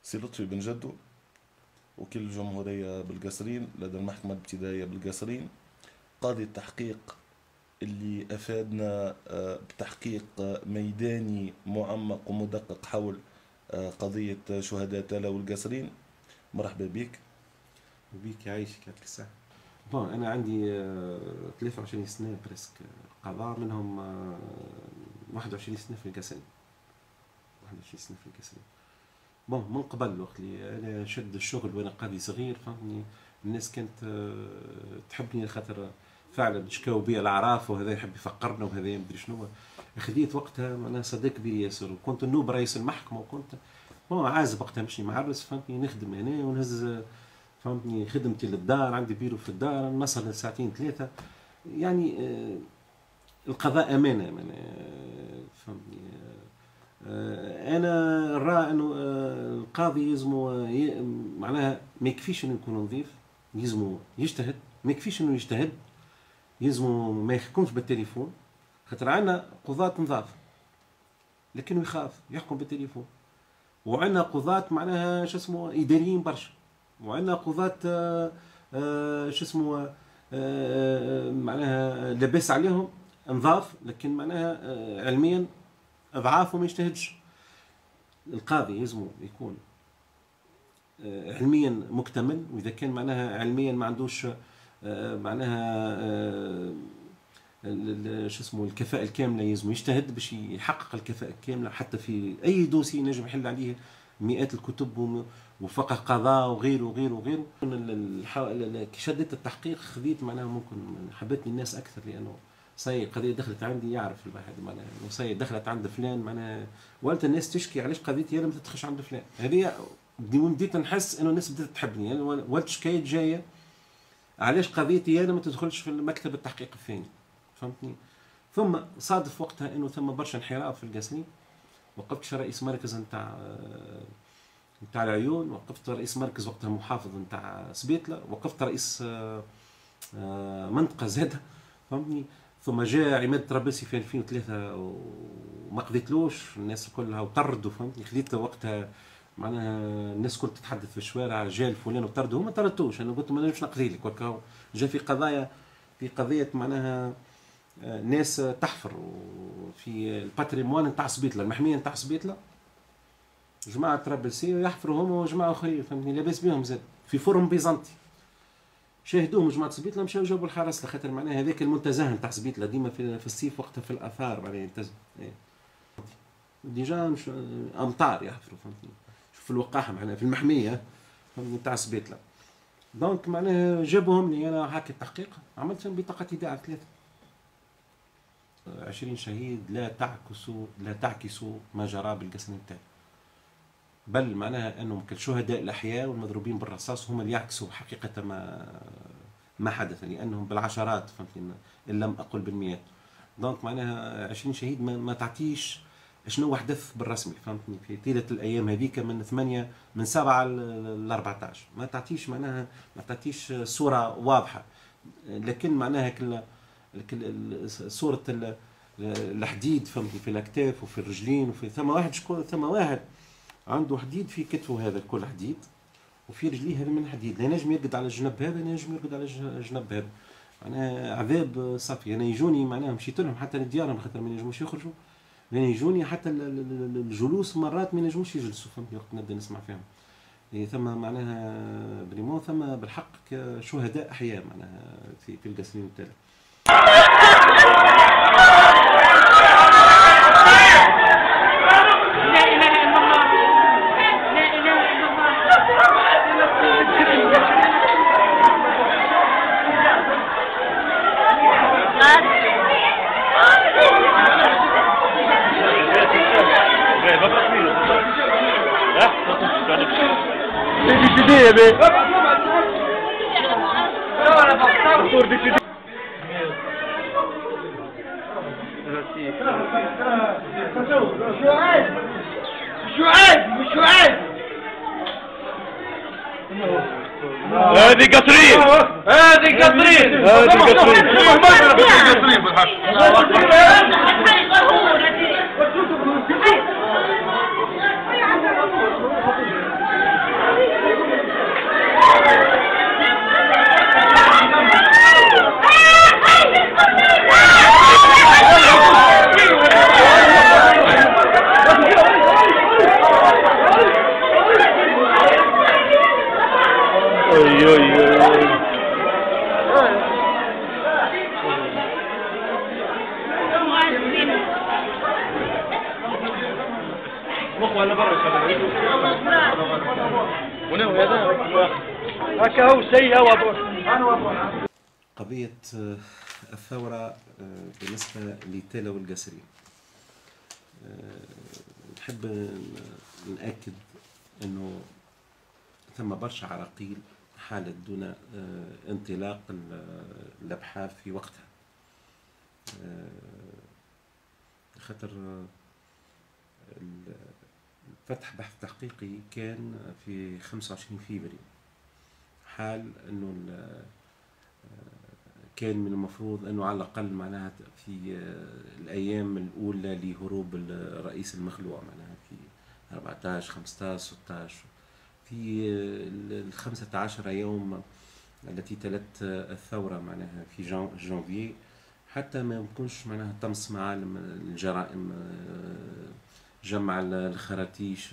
سي لطفي بن جدو، وكيل الجمهورية بالقصرين لدى المحكمة الابتدائية بالقصرين، قاضي التحقيق اللي أفادنا بتحقيق ميداني معمق ومدقق حول قضية شهداء تالا والقصرين. مرحبا بك. وبيك يعيشك يعطيك الصحة. بون أنا عندي 23 سنة بريسك قضاء، منهم 21 سنة في القصرين. 21 سنة في القصرين. بون من قبل الوقت اللي أنا شد الشغل وأنا قاضي صغير، فهمني الناس كانت تحبني خاطر فعلا شكاو بيا الأعراف، وهذا يحب يفقرنا وهذا مدري شنو. خديت وقتها معناها صديق كبير ياسر، وكنت النوب رئيس المحكمة، وكنت عازب وقتها مش معرس، فهمتني نخدم هنا ونهز فهمتني خدمتي للدار، عندي بيرو في الدار نصل لساعتين ثلاثة. يعني القضاء أمانة فهمتني. أنا نرى إنه القاضي يلزمو معناها ما يكفيش إنه يكون نظيف، يلزمو يجتهد، ما يكفيش إنه يجتهد، يلزمو ما يحكمش بالتليفون، خاطر عندنا قضاة نظاف لكنه يخاف يحكم بالتليفون، وعندنا قضاة معناها شو اسمه إداريين برشا، وعندنا قضاة شو اسمه معناها لبس عليهم نظاف لكن معناها علميا أضعاف وما يجتهدش. القاضي يلزمو يكون علميا مكتمل، وإذا كان معناها علميا ما عندوش معناها شو اسمه الكفاءة الكاملة، يلزم يجتهد باش يحقق الكفاءة الكاملة حتى في أي دوسي نجم يحل عليه مئات الكتب وفقه قضاء وغيره وغيره وغيره. كي شديت التحقيق خذيت معناها ممكن حبتني الناس أكثر، لأنه صاي قضية دخلت عندي يعرف الواحد معناها صاي دخلت عند فلان معناها، ولت الناس تشكي علاش قضيتي أنا ما تدخلش عند فلان. هذه بديت نحس إنه الناس بدات تحبني، يعني ولت شكاية جاية علاش قضيتي أنا ما تدخلش في مكتب التحقيق الثاني، فهمتني. ثم صادف وقتها انه ثم برشا انحراف في القصرين، وقفت رئيس مركز نتاع العيون، وقفت رئيس مركز وقتها محافظ نتاع سبيتلة، وقفت رئيس منطقة زادة، فهمتني. ثم جاء عماد الطرابلسي في 2003 وما قضيتلوش، الناس كلها وطردوا، فهمتني. خليت وقتها معناها الناس كلها تتحدث في الشوارع جاء فلان وطردوا، ما طردتوش، انا قلت ما نجمش نقضي لك. جاء في قضية معناها ناس تحفر في الباتريموان نتاع سبيتلة، المحمية نتاع سبيتلة، جماعة طرابلسية يحفروا هما وجماعة أخرين، فهمتني، لاباس بهم زاد في فورم بيزنطي. شاهدوهم جماعة سبيتلة، مشاو جابوا الحرس لخاطر معناها هذاك المنتزه نتاع سبيتلة ديما في الصيف وقتها في الآثار معناها ينتزه ديجا مش أمطار يحفروا، فهمتني، في الوقاحة معناها في المحمية نتاع سبيتلة. دونك معناها جابوهم لي أنا حاكي التحقيق، عملت بطاقة إيداع 3 20 شهيد لا تعكس ما جرى بالقصرين تاعي، بل معناها انهم كالشهداء الاحياء والمضروبين بالرصاص هم اللي يعكسوا حقيقه ما حدث، لانهم بالعشرات، فهمتني، ان لم اقل بالمئات. دونك معناها 20 شهيد ما تعطيش شنو حدث بالرسمي، فهمتني، في طيله الايام هذيك من 7 ل 14 ما تعطيش معناها ما تعطيش صوره واضحه. لكن معناها صورة الحديد، فهمتني، في الاكتاف وفي الرجلين، وفي ثم واحد عنده حديد في كتفه، هذا الكل حديد، وفي رجليه هذا من حديد، لا ينجم يرقد على الجنب هذا، لا ينجم يرقد على الجنب هذا، معناها عذاب صافي. انا يجوني معناها مشيت لهم حتى لديارهم خاطر ما ينجموش يخرجوا، يعني يجوني حتى الجلوس مرات ما ينجموش يجلسوا، فهمتني، وقت نبدا نسمع فيهم. ثم معناها بريمون ثم بالحق شهداء احياء معناها في القصرين تاعنا. هذه قطرين، هذه قطرين، هذه قطرين بالحق. قضية الثورة بالنسبة لتالا والقصرين، نحب نأكد أنه ثم برشا عراقيل حالت دون انطلاق الأبحاث في وقتها، خاطر فتح بحث تحقيقي كان في 25 فبراير، حال أنه كان من المفروض أنه على الأقل معناها في الأيام الأولى لهروب الرئيس المخلوع، معناها في 14 15 16 في ال 15 يوم التي تلت الثورة معناها في جانفي، حتى ما يكونش معناها طمس معالم الجرائم، جمع الخراتيش،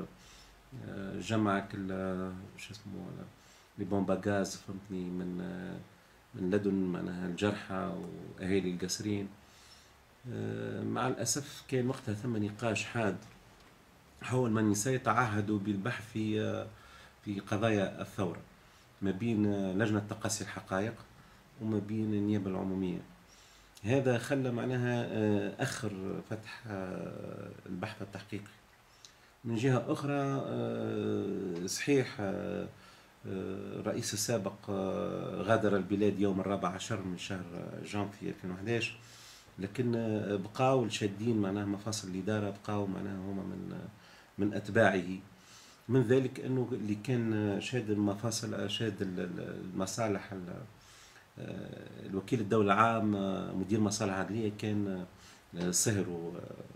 جمع شو اسمه لي بومبا غاز، فهمتني، من لدن معناها الجرحى واهالي القصرين. مع الاسف كان وقتها ثم نقاش حاد حول من سيتعهدوا بالبحث في قضايا الثوره ما بين لجنه تقصي الحقائق وما بين النيابه العموميه. هذا خلى معناها اخر فتح البحث التحقيقي. من جهه اخرى صحيح الرئيس السابق غادر البلاد يوم 14 من شهر جانفي 2011، لكن بقاو الشادين معناها مفاصل الإدارة، بقاو معناها هما من أتباعه. من ذلك أنه اللي كان شاد المفاصل، شاد المصالح، الوكيل الدولة العام مدير مصالح عدلية كان سهر،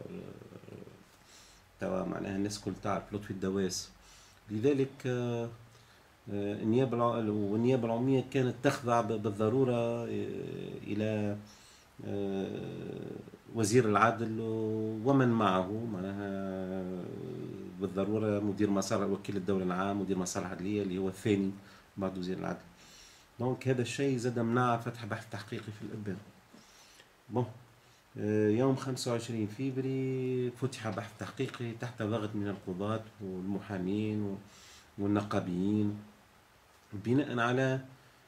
توا معناها الناس كل تعرف لطفي الدواس. لذلك والنيابة العمومية كانت تخضع بالضرورة إلى وزير العدل ومن معه، معناها بالضرورة مدير مصالح وكيل الدولة العام، مدير مصالح عدلية اللي هو الثاني بعد وزير العدل. دونك هذا الشيء زاد منع فتح بحث تحقيقي في الإبان. يوم 25 فبراير فتح بحث تحقيقي تحت ضغط من القضاة والمحامين والنقابيين، بناء على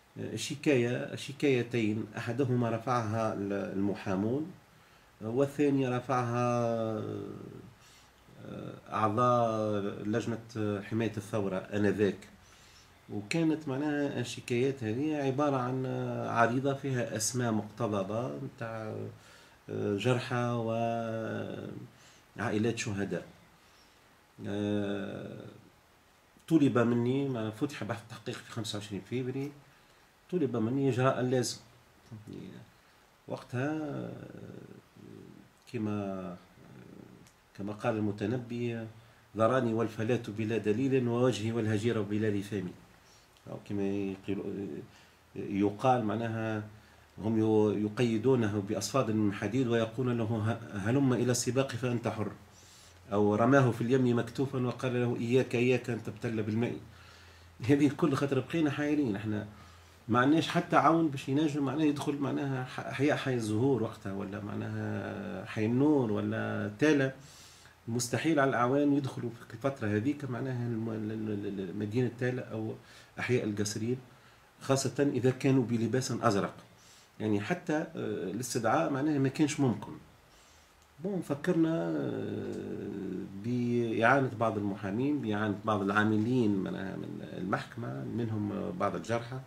شكايتين، أحدهما رفعها المحامون والثاني رفعها أعضاء لجنة حماية الثورة آنذاك. وكانت معناها الشكايات هذه عبارة عن عريضة فيها أسماء مقتضبة متاع جرحى وعائلات شهداء. طلب مني، فتح بحث تحقيق في 25 فبراير، طلب مني إجراء اللازم. وقتها كما قال المتنبي: ذراني والفلاة بلا دليل ووجهي والهجير بلا لثام. أو كما يقال معناها هم يقيدونه بأصفاد من حديد ويقول له: هلم إلى السباق فأنت حر. أو رماه في اليم مكتوفا وقال له: إياك أن تبتل بالماء. هذه كل خطر بقينا حائرين، احنا ما عندناش حتى عون باش ينجم معناها يدخل معناها حي الزهور وقتها، ولا معناها حي النور ولا تالا. مستحيل على الأعوان يدخلوا في الفترة هذيك معناها مدينة تالا أو أحياء القصرين، خاصة إذا كانوا بلباس أزرق. يعني حتى الاستدعاء معناها ما كانش ممكن. فكرنا بإعانة بعض المحامين، بإعانة بعض العاملين من المحكمة، منهم بعض الجرحى.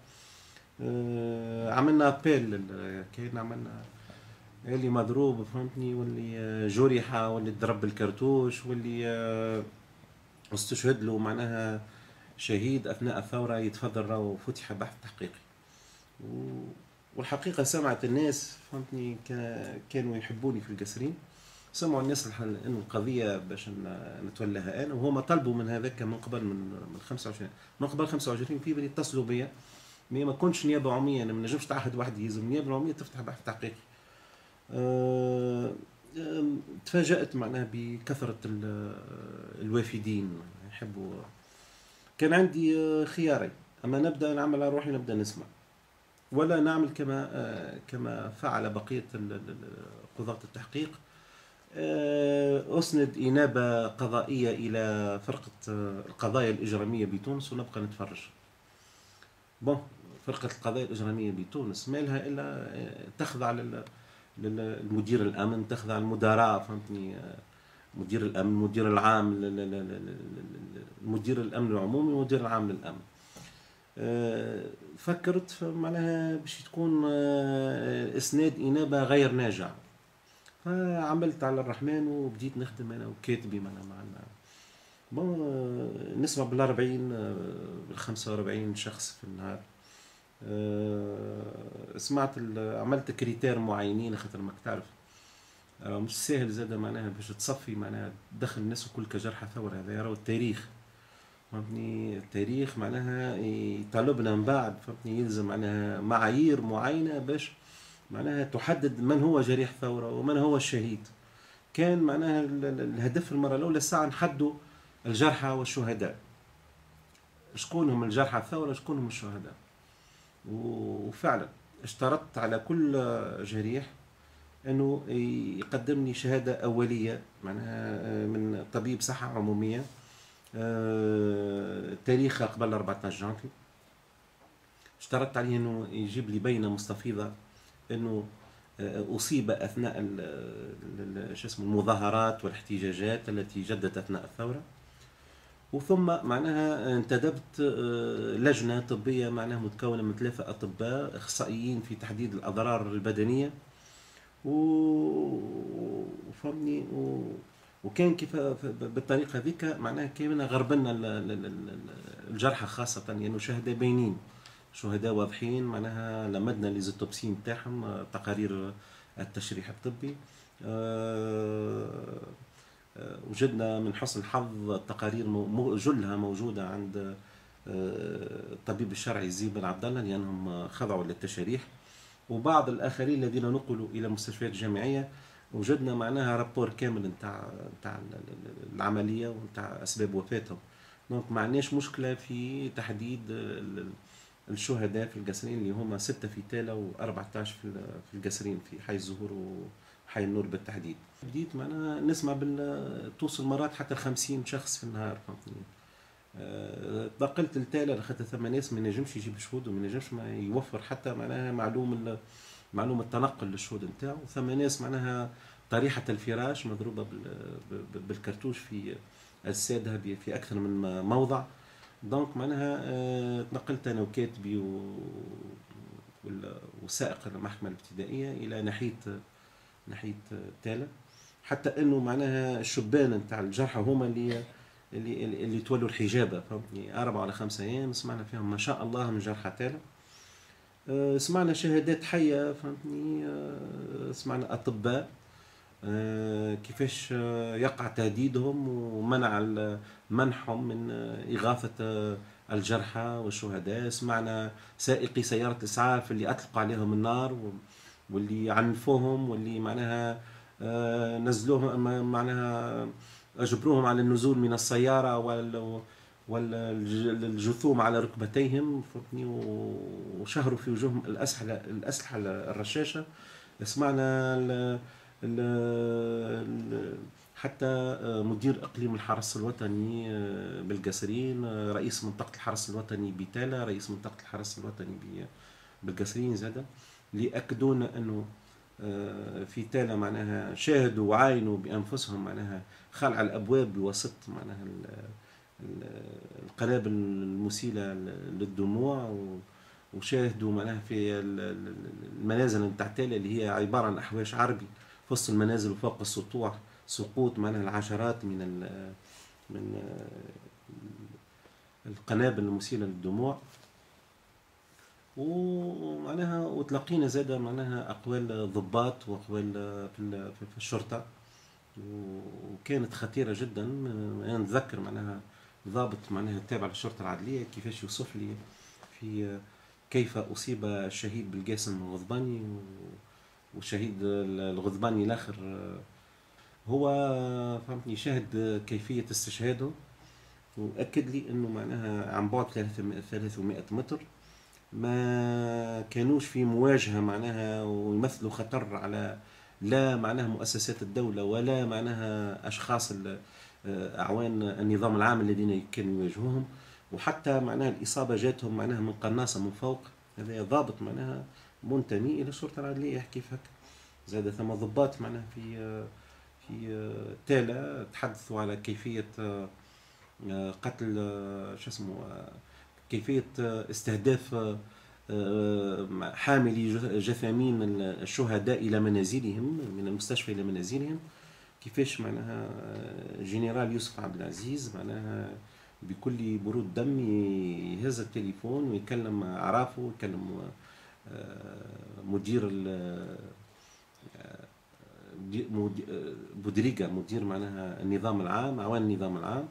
عملنا أبيل، كان عملنا اللي مضروب فهمتني، واللي جرح، واللي ضرب الكرتوش، واللي استشهد له معناها شهيد أثناء الثورة يتفضل وفتح بحث تحقيقي. والحقيقة سمعت الناس فهمتني، كانوا يحبوني في القصرين، سمعوا الناس انه القضيه باش نتولاها انا، وهما طلبوا من هذاك من قبل من 25 فبراير اتصلوا بيا. ما كنتش نيابه عموميه، انا ما نجمش تعهد واحد يلزم النيابه العموميه تفتح بحث تحقيقي. تفاجأت معناها بكثره الوافدين يحبوا. كان عندي خيارين: اما نبدا نعمل على روحي، نبدا نسمع، ولا نعمل كما فعل بقيه قضاة التحقيق، أسند إنابة قضائية إلى فرقة القضايا الإجرامية بتونس ونبقى نتفرج. بون، فرقة القضايا الإجرامية بتونس ما لها إلا تخضع للمدير الأمن، تخضع المدراء، فهمتني، مدير الأمن، مدير العام، مدير الأمن العمومي ومدير العام للأمن. فكرت معناها باش تكون إسناد إنابة غير ناجع، فعملت على الرحمن وبديت نخدم انا وكاتبي معنا نسمع بال40 بال45 شخص في النهار. سمعت عملت كريتير معينين، خاطر ماك تعرف مش سهل زاد معناها باش تصفي معناها تدخل الناس الكل كجرحى ثورة. هذا يراو التاريخ، فهمتني، التاريخ معناها يطالبنا من بعد، فهمتني، يلزم معناها معايير معينة باش معناها تحدد من هو جريح ثورة ومن هو الشهيد. كان معناها الهدف في المرة الأولى الساعة نحدوا الجرحى والشهداء، شكون هم الجرحى الثورة، شكون هم الشهداء. وفعلا اشترطت على كل جريح أنه يقدم لي شهادة أولية معناها من طبيب صحة عمومية تاريخها قبل 14 جانفي. اشترطت عليه أنه يجيب لي بينة مستفيضة أنه أصيب أثناء المظاهرات والاحتجاجات التي جدت أثناء الثورة. وثم معناها انتدبت لجنة طبية معناها متكونة من 3 أطباء أخصائيين في تحديد الأضرار البدنية، وفهمني، وكان كيف بالطريقة ذيك معناها كيما غربلنا الجرحى، خاصة يعني شهداء باينين، شهداء واضحين، معناها لمدنا ليزوتوبسي نتاعهم، تقارير التشريح الطبي. وجدنا من حسن الحظ التقارير جلها موجودة عند الطبيب الشرعي زيد بن عبد الله، لأنهم خضعوا للتشريح. وبعض الآخرين الذين نقلوا إلى مستشفيات جامعية وجدنا معناها رابور كامل نتاع العملية ونتاع أسباب وفاتهم. دونك ما عندناش مشكلة في تحديد الشهداء في القصرين، اللي هما 6 في تالا و14 في القصرين، في حي الزهور وحي النور بالتحديد. بديت معناها نسمع توصل مرات حتى 50 شخص في النهار، فهمتني. نقلت لتالا خاطر ثم ناس ما ينجمش يجيب شهود وما ينجمش ما يوفر حتى معناها معلومة تنقل للشهود نتاعو. ثم ناس معناها طريحة الفراش مضروبة بالكرتوش في أجسادها في أكثر من موضع. دونك معناها تنقلت أنا وكاتبي وسائق المحكمة الابتدائية إلى ناحية تالا، حتى أنه معناها الشبان نتاع الجرحى هما اللي تولوا الحجابة، فهمتني. 4 ولا 5 أيام سمعنا فيهم ما شاء الله من جرحى تالا. سمعنا شهادات حية، فهمتني، سمعنا أطباء كيفاش يقع تهديدهم ومنع منحهم من إغاثة الجرحى والشهداء. سمعنا سائقي سيارة الإسعاف اللي أطلقوا عليهم النار واللي عنفوهم واللي معناها نزلوهم، معناها أجبروهم على النزول من السيارة والجثوم على ركبتيهم، وشهروا في وجوههم الأسلحة الرشاشة. سمعنا حتى مدير إقليم الحرس الوطني بالقصرين، رئيس منطقة الحرس الوطني بتالا، رئيس منطقة الحرس الوطني بالقصرين زادا، اللي أكدونا أنه في تالا معناها شاهدوا وعاينوا بأنفسهم معناها خلع الأبواب بواسطة معناها القنابل المسيلة للدموع، وشاهدوا معناها في المنازل نتاع تالا اللي هي عبارة عن أحواش عربي في وسط المنازل وفوق السطوح سقوط معناها العشرات من القنابل المسيلة للدموع. ومعناها وتلقينا زاده معناها أقوال ضباط وأقوال في الشرطة، وكانت خطيرة جدا. أنا نتذكر معناها ضابط معناها تابع للشرطة العدلية كيفاش يوصف لي في كيف أصيب الشهيد بالقاسم الغضباني، والشهيد الغضباني الآخر هو فهمتني شاهد كيفية استشهاده. واكد لي انه معناها عن بعد 300 متر ما كانوش في مواجهه معناها ويمثلوا خطر على لا معناها مؤسسات الدوله ولا معناها اشخاص اعوان النظام العام الذين كانوا يواجهوهم. وحتى معناها الاصابه جاتهم معناها من قناصه من فوق. هذا ضابط معناها منتمي الى الشرطه العدليه يحكي هكا. زاد ثم ضباط معناها في تالا تحدثوا على كيفيه قتل شو اسمه كيفيه استهداف حاملي جثامين الشهداء الى منازلهم من المستشفى الى منازلهم. كيفاش معناها جنرال يوسف عبد العزيز معناها بكل برود دم يهز التليفون ويكلم عرافه ويكلم مدير بودريغا مدير معناها النظام العام عوان النظام العام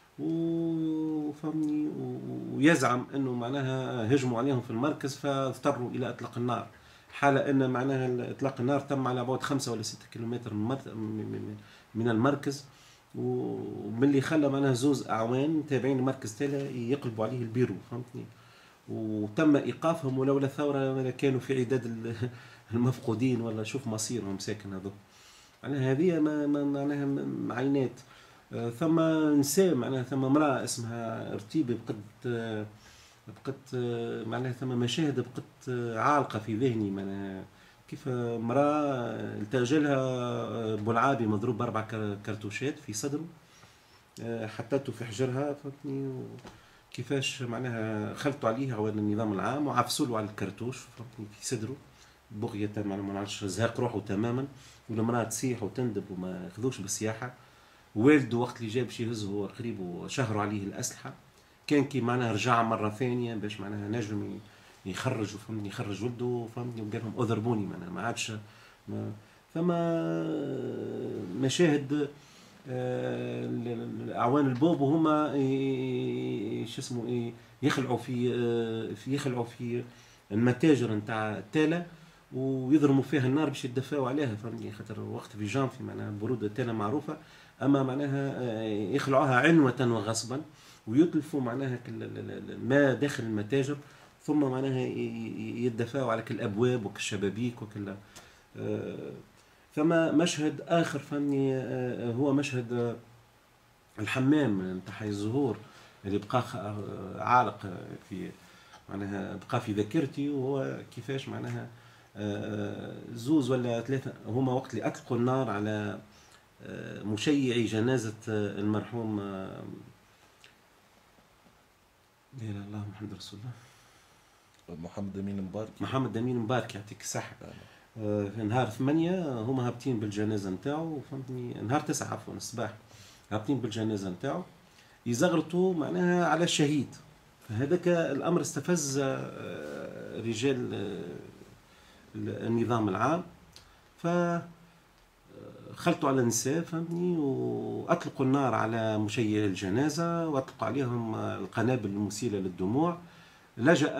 وفهمني ويزعم انه معناها هجموا عليهم في المركز فاضطروا الى اطلاق النار. حالة ان معناها اطلاق النار تم على بعد 5 ولا 6 كيلومتر من المركز. ومن اللي خلى معناها زوز اعوان تابعين المركز تالا يقلبوا عليه البيرو فهمتني. وتم ايقافهم ولولا ثوره كانوا في عداد المفقودين ولا شوف مصيرهم ساكن هذو. معناها هذه معناها عينات. ثم نساء معناها ثم امراه اسمها ارتيبي بقت معناها ثم مشاهد بقت عالقه في ذهني معناها كيف امراه التجا لها بلعابي مضروب ب4 كرتوشات في صدره حطته في حجرها فهمتني. كيفاش معناها خلطوا عليه عوان النظام العام وعفسوا له على الكرتوش فهمتني في صدره بغية ما نعرفش زهق روحه تماما. والمراه تصيح وتندب وما ياخذوش بالسياحه. والده وقت اللي جاب باش يهزه هو قريب وشهروا عليه الاسلحه. كان كي معناها رجع مره ثانيه باش معناها نجم يخرج فهمني يخرج ولده فهمني وقال لهم اضربوني معناها ما عادش ثم مشاهد اعوان البوب وهما شو اسمه يخلعوا في المتاجر نتاع تالا ويضرموا فيها النار باش يدفعوا عليها فهمني خاطر وقت في جانفي معناها برودة تالا معروفه. اما معناها يخلعوها عنوة وغصبا ويتلفوا معناها الماء داخل المتاجر ثم معناها يدفعوا على كل الابواب وكالشبابيك وكل. ثم مشهد اخر فهمني هو مشهد الحمام نتاع حي الزهور اللي بقى عالق في معناها بقى في ذاكرتي. وهو كيفاش معناها زوز ولا 3 هما وقت اللي اطلقوا النار على مشيعي جنازة المرحوم لا اله الا الله محمد رسول الله محمد أمين مبارك يعطيك الصحة. في نهار 8 هما هابطين بالجنازة نتاعو فهمتني نهار 9 عفوا الصباح هابطين بالجنازة نتاعو يزغرطوا معناها على الشهيد. فهذاك الأمر استفز رجال النظام العام فخلطوا على النساء فهمتني وأطلقوا النار على مشيع الجنازة وأطلقوا عليهم القنابل المسيلة للدموع. لجأت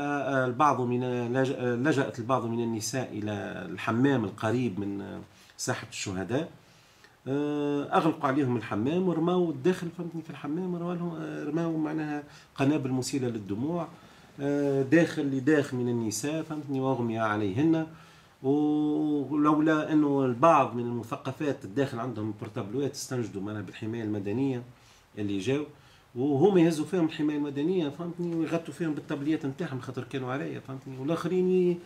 البعض من النساء إلى الحمام القريب من ساحة الشهداء. أغلقوا عليهم الحمام ورماوا الداخل فهمتني في الحمام رماوا معناها قنابل مسيلة للدموع داخل لداخل من النساء فهمتني واغمي عليهن. ولولا انه البعض من المثقفات الداخل عندهم بورتابلوات استنجدوا معناها بالحمايه المدنيه اللي جاوا وهم يهزوا فيهم الحمايه المدنيه فهمتني ويغطوا فيهم بالطبليات نتاعهم خاطر كانوا عرايا فهمتني. والاخرين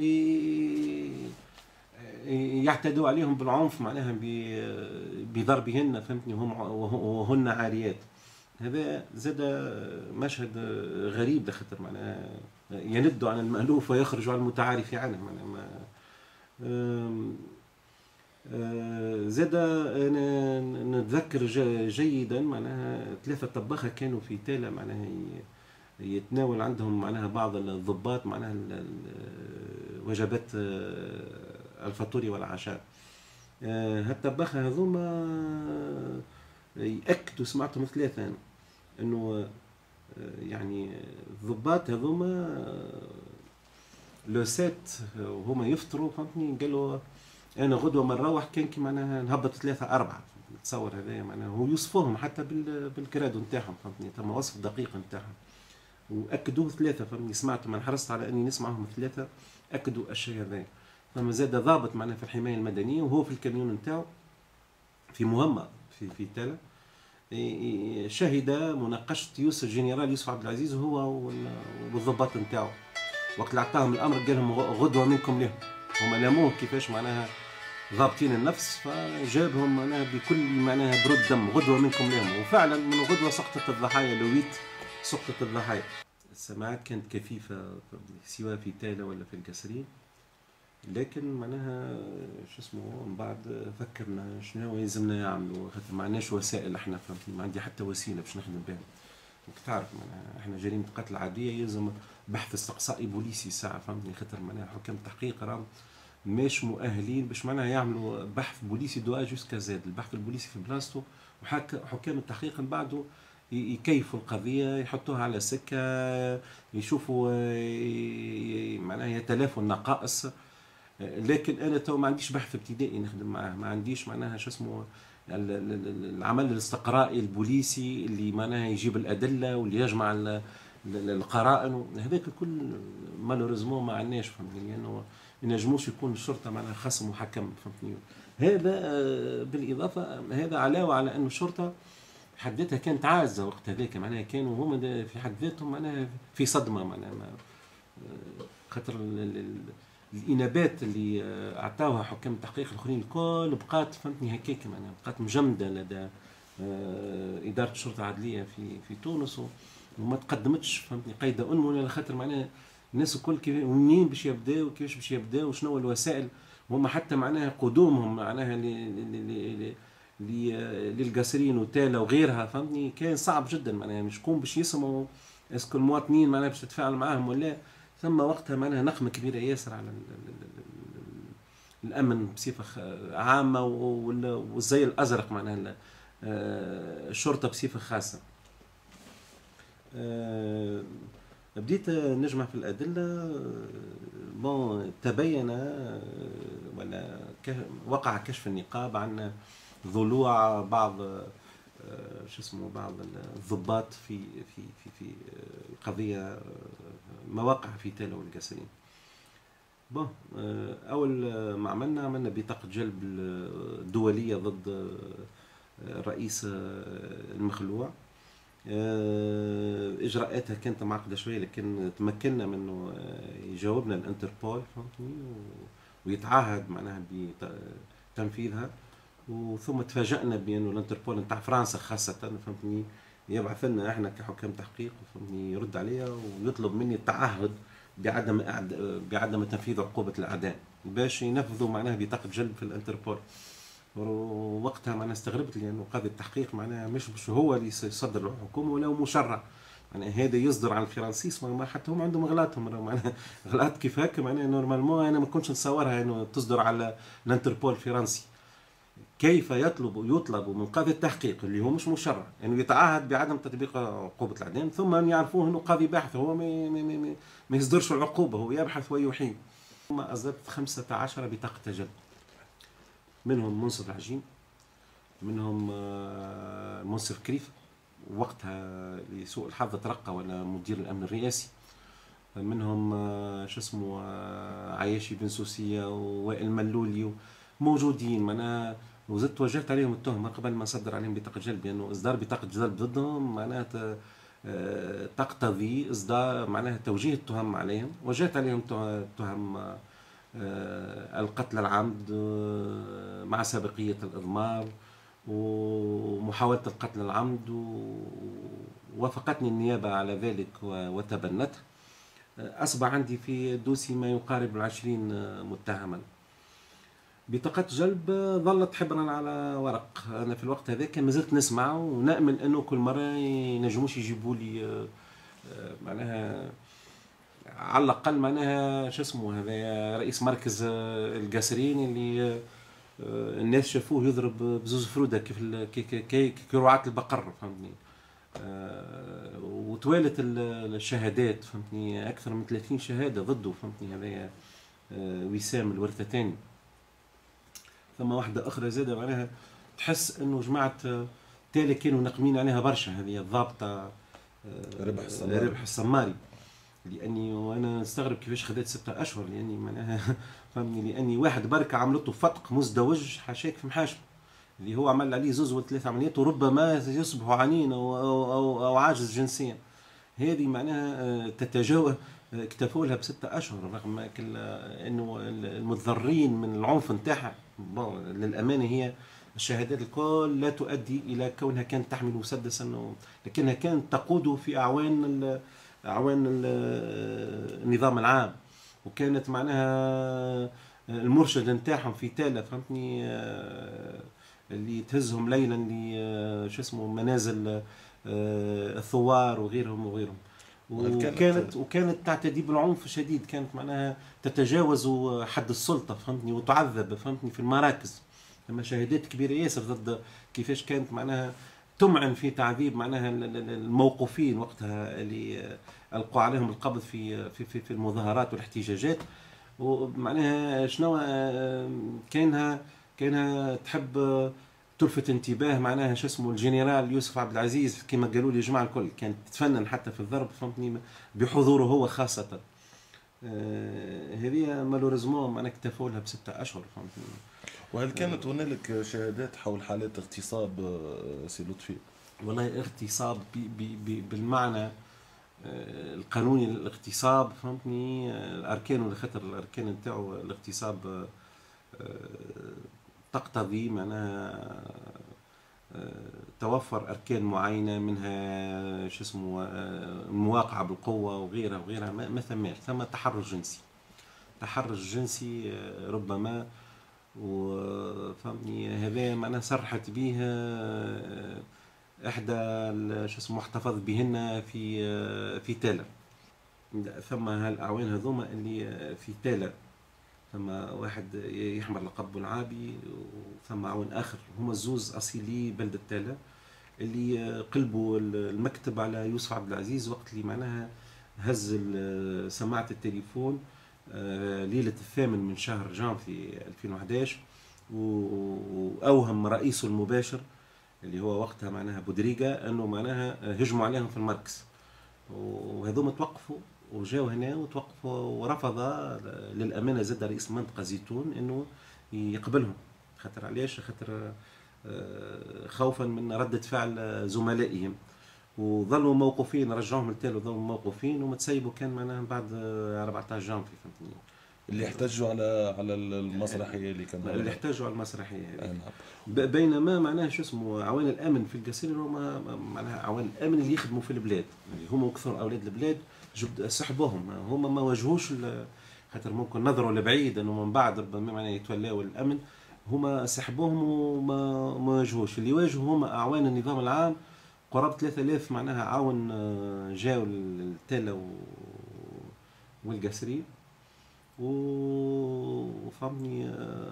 يعتدوا عليهم بالعنف معناها بضربهن فهمتني وهن عاريات. هذا زاد مشهد غريب لخاطر معناها يندوا عن المألوف ويخرجوا عن المتعارف عنه معناها زاد أنا نتذكر جيدا معناها 3 طباخة كانوا في تالا معناها يتناول عندهم معناها بعض الضباط معناها وجبات الفطور والعشاء. هالطباخة هذوما يأكدوا سمعتهم 3 انه يعني الضباط هذوما لو سات وهما يفطروا فهمتني قالوا انا غدوه ما نروح كان كي معناها نهبط 3 4 تصور هذايا معناها هو يوصفوهم حتى بالكرادو نتاعهم فهمتني، ثم وصف دقيق نتاعهم واكدوه ثلاثه فهمتني. سمعت من حرصت على اني نسمعهم ثلاثه اكدوا الشيء هذا. ثم زاد ضابط معناها في الحمايه المدنيه وهو في الكاميون نتاعو في مهمه في تالا شهد مناقشه يوسف جنرال يوسف عبد العزيز هو والضباط نتاعو. وقت اللي عطاهم الامر قال لهم غدوه منكم لهم. هما لاموه كيفاش معناها ضابطين النفس، فجابهم معناها بكل معناها برد دم غدوه منكم لهم. وفعلا من غدوه سقطت الضحايا لويت سقطت الضحايا. السماعات كانت كثيفه سواء في تالا ولا في القصرين، لكن معناها شو اسمه من بعد فكرنا شنو يلزمنا يعملوا، خاطر ما عندناش وسائل احنا فهمتني، ما عندي حتى وسيله باش نخدم بها. تعرف معناها احنا جريمه قتل عاديه يلزم بحث استقصائي بوليسي ساعه فهمتني، خاطر معناها حكام التحقيق راهم مش مؤهلين باش معناها يعملوا بحث بوليسي دوا جوسكا زاد. البحث البوليسي في بلاصتو وحكام التحقيق من بعده يكيفوا القضيه يحطوها على سكه يشوفوا معناها يتلافوا النقائص. لكن انا تو ما عنديش بحث ابتدائي نخدم معاه، ما عنديش معناها شو اسمه العمل الاستقرائي البوليسي اللي معناها يجيب الادله واللي يجمع القرائن. هذاك الكل مالوريزمون ما عندناش فهمتني، لانه ما ينجموش يكون الشرطه معناها خصم وحكم فهمتني. هذا بالاضافه هذا علاوه على انه الشرطه حد ذاتها كانت عازه وقت هذاك معناها كانوا هما في حد ذاتهم معناها في صدمه معناها خاطر الانابات اللي اعطاوها حكام التحقيق الاخرين الكل بقات فهمتني هكاك معناها بقات مجمده لدى اداره الشرطه العدليه في تونس وما تقدمتش فهمتني قيد انمله، على خاطر معناها الناس الكل كيف منين باش يبداو وكيفاش باش يبداو وشنو الوسائل. وهم حتى معناها قدومهم معناها للقصرين وتالا وغيرها فهمتني كان صعب جدا معناها شكون باش يسمعوا اسكو المواطنين معناها باش تتفاعل معاهم ولا. ثم وقتها معناها نقمه كبيره ياسر على الامن بصفه عامه والزي الازرق معناها الشرطه بصفه خاصه. بديت نجمع في الادله بون تبين ولا وقع كشف النقاب عن ضلوع بعض شو اسمه بعض الضباط في قضيه مواقع في تالا والقصرين. بون اول ما عملنا بطاقه جلب دوليه ضد الرئيس المخلوع. اجراءاتها كانت معقده شويه لكن تمكنا منه يجاوبنا الانتربول فهمتني ويتعهد معناها بتنفيذها. وثم تفاجأنا بانه الانتربول نتاع فرنسا خاصه فهمتني يبعث لنا احنا كحكام تحقيق فهمتني يرد عليها ويطلب مني التعهد بعدم تنفيذ عقوبه الاعدام باش ينفذوا معناها بطاقه جلب في الانتربول. ووقتها معناها استغربت لانه قاضي التحقيق معناها مش هو اللي يصدر الحكومه ولا هو مشرع معناها هذا يصدر على الفرنسيس ما حتى هم عندهم اغلاطهم معناها اغلاط كيف هكا معناها نورمالمون انا ما كنتش نتصورها انه تصدر على الانتربول الفرنسي. كيف يطلب من قاضي التحقيق اللي هو مش مشرع انه يعني يتعهد بعدم تطبيق عقوبه الاعدام ثم ان يعرفوه انه قاضي باحث هو ما يصدرش العقوبه هو يبحث ويحيل. ثم اصدرت 15 بطاقه جلب منهم منصف العجين منهم منصف كريف وقتها لسوء الحظ ترقى ولا مدير الامن الرئاسي منهم شو اسمه عياشي بن سوسيه ووائل ملولي موجودين معناها. وزدت وجهت عليهم التهمه قبل ما صدر عليهم بطاقه جلب لانه اصدار بطاقه جلب ضدهم معناها تقتضي اصدار معناها توجيه التهم عليهم. وجهت عليهم تهم القتل العمد مع سابقيه الاضمار ومحاوله القتل العمد ووافقتني النيابه على ذلك وتبنته. اصبح عندي في دوسي ما يقارب 20 متهما. بطاقة جلب ظلت حبرا على ورق. أنا في الوقت هذاك ما زلت نسمع ونأمل أنه كل مرة ينجموش يجيبوا لي معناها على الأقل معناها شو اسمه هذا رئيس مركز القصرين اللي الناس شافوه يضرب بزوز فرودة كيف رعاة البقر فهمتني. وتوالت الشهادات فهمتني أكثر من 30 شهادة ضده فهمتني. هذا وسام الورثتاني. ثم واحدة أخرى زادة معناها تحس انه جماعه تالي كانوا ناقمين عليها برشا، هذه الضابطه ربح السماري. لاني وانا نستغرب كيفاش خذت 6 اشهر، لاني معناها فهمني، لاني واحد بركه عملته فتق مزدوج حاشاك في محاشم، اللي هو عمل عليه 2 ولا 3 عمليات وربما يصبح عنين أو عاجز جنسيا. هذه معناها تتجاوز اكتفوا لها ب6 اشهر، رغم انه المتضررين من العنف نتاعها للامانه هي الشهادات الكل لا تؤدي الى كونها كانت تحمل مسدسا، لكنها كانت تقود في اعوان النظام العام، وكانت معناها المرشد نتاعهم في تالا فهمتني، اللي تهزهم ليلا شو اسمه منازل الثوار وغيرهم. وكانت تعتدي بالعنف شديد، كانت معناها تتجاوز حد السلطه فهمتني، وتعذب فهمتني في المراكز. لما شهادات كبيره ياسر ضد كيفاش كانت معناها تمعن في تعذيب معناها الموقوفين وقتها اللي القوا عليهم القبض في المظاهرات والاحتجاجات. ومعناها شنو كانها تحب تلفت انتباه معناها شو اسمه الجنرال يوسف عبد العزيز، كما قالوا لي الجماعه الكل كانت تتفنن حتى في الضرب فهمتني بحضوره هو خاصه. هذه مالوريزمون معناها اكتفوا لها ب6 اشهر فهمتني. وهل كانت هنالك شهادات حول حالات اغتصاب سي لطفي؟ والله اغتصاب بالمعنى القانوني للاغتصاب فهمتني، الاركان ولا خاطر الاركان نتاعو الاغتصاب تقتضي معناها توفر اركان معينه، منها شو اسمه المواقعه بالقوه وغيرها ما ثم تحرش جنسي ربما. وفهمني هذا معناها صرحت به احدى شو اسمه محتفظ بهن في تالا. ثم هالاعوان هذوما اللي في تالا، ثم واحد يحمل لقب بلعابي، وثم عون اخر هما الزوز اصيلي بلده تالا، اللي قلبوا المكتب على يوسف عبد العزيز وقت اللي معناها هز سماعه التليفون ليله 8 شهر جانفي 2011، واوهم رئيسه المباشر اللي هو وقتها معناها بودريغا انه معناها هجموا عليهم في المركز، وهذوما توقفوا وجاوا هنا وتوقفوا، ورفض للامانه زاد رئيس المنطقه زيتون انه يقبلهم. خاطر علاش؟ خاطر خوفا من رده فعل زملائهم، وظلوا موقوفين، رجعوهم للتالي وظلوا موقوفين ومتسيبوا كان معناها بعد 14 جانفي فهمتني. اللي احتجوا على المسرحيه اللي احتجوا على المسرحيه هذه. بينما معناها شو اسمه عوان الامن في القصرين هما معناها عوان الامن اللي يخدموا في البلاد، اللي هما اكثر اولاد البلاد سحبوهم، هما ما واجهوش خاطر ممكن نظروا لبعيد انه من بعد ربما معناها يتولاوا الامن، هما سحبوهم وما واجهوش. اللي واجهوا هما اعوان النظام العام قرابه 3000 معناها عاون جاوا للتالا والقصرين، وفهمني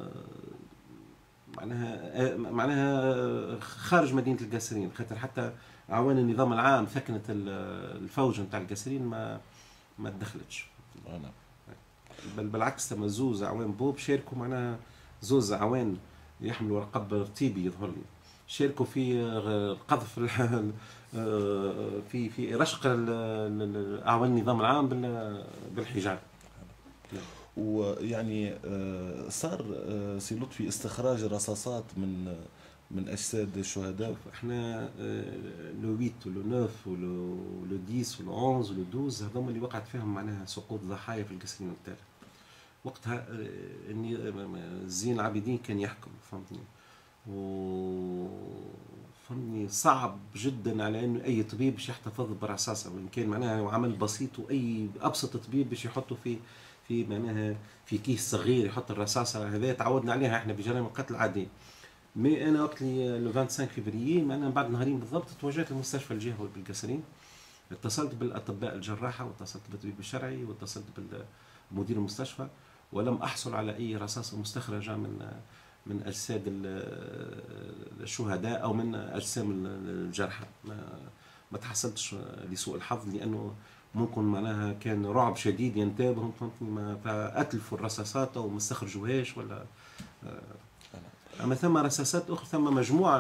معناها خارج مدينه القصرين، خاطر حتى اعوان النظام العام ثكنت الفوج نتاع القصرين ما تدخلتش. بل بالعكس تم زوز اعوان بوب شاركوا معناها، زوز اعوان يحملوا لقب رتيبي يظهر لي، شاركوا في قذف في رشق اعوان النظام العام بالحجاب. ويعني صار سي لطفي استخراج رصاصات من اجساد الشهداء. احنا لو 8 ولو 9 ولو 10 ولو 11 ولو 12 هذوما اللي وقعت فيهم معناها سقوط ضحايا في القصرين والتالي. وقتها اني زين العابدين كان يحكم فهمتني، فهمني صعب جدا على انه اي طبيب باش يحتفظ برصاصه، وان كان معناها عمل بسيط، واي ابسط طبيب باش يحطه في معناها في كيس صغير يحط الرصاصه، هذا تعودنا عليها احنا بجرائم القتل العاديه. مي انا وقت اللي لو 25 فبراير معناها بعد نهارين بالضبط توجهت لمستشفى الجهوي بالقصرين، اتصلت بالاطباء الجراحه واتصلت بالطبيب الشرعي واتصلت بمدير المستشفى، ولم احصل على اي رصاصه مستخرجه من اجساد الشهداء او من اجسام الجرحى. ما تحصلتش لسوء الحظ، لانه ممكن معناها كان رعب شديد ينتابهم فهمتني، فاتلفوا الرصاصات او ما استخرجوهاش ولا اما ثم رصاصات اخرى، ثم مجموعه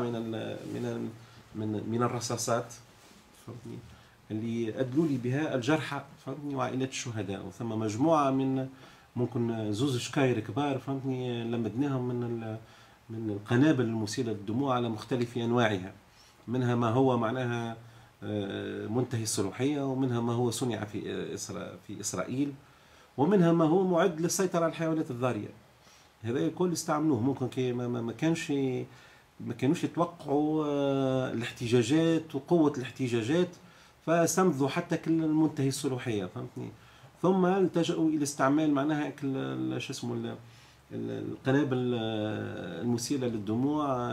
من الرصاصات فهمتني اللي ادلوا لي بها الجرحى فهمتني وعائلات الشهداء، وثم مجموعه من ممكن زوز شكاير كبار فهمتني لمدناهم من القنابل المسيله للدموع على مختلف انواعها، منها ما هو معناها منتهي الصلاحيه، ومنها ما هو صنع في اسرائيل، ومنها ما هو معد للسيطره على الحيوانات الضاريه. هذا الكل استعملوه. ممكن كي ما كانوش يتوقعوا الاحتجاجات وقوة الاحتجاجات، فاستنفذوا حتى كل المنتهي الصلاحية فهمتني. ثم التجأوا إلى استعمال معناها شو اسمه القنابل المسيلة للدموع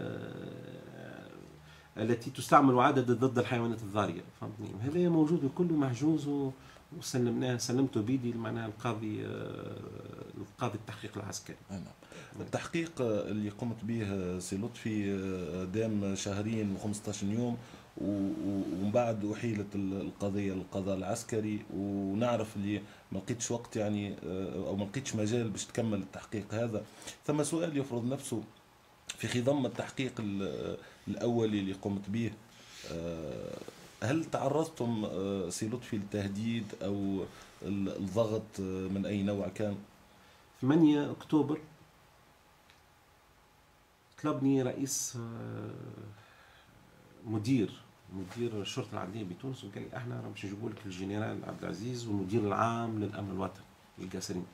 التي تستعمل عادة ضد الحيوانات الضارية فهمتني. هذا موجود وكله محجوز سلمته بيدي معناها القاضي التحقيق العسكري. التحقيق اللي قمت به سي لطفي دام شهرين و15 يوم، ومن بعد أحيلت القضية للقضاء العسكري، ونعرف اللي ما لقيتش وقت يعني أو ما لقيتش مجال باش تكمل التحقيق هذا. ثم سؤال يفرض نفسه في خضم التحقيق الأولي اللي قمت به، هل تعرضتم سي لطفي للتهديد أو الضغط من أي نوع كان؟ 8 أكتوبر طلبني رئيس مدير الشرطة العدلية بتونس، وقال لي احنا باش نجيبوا لك الجنرال عبد العزيز والمدير العام للأمن الوطني القاسرين.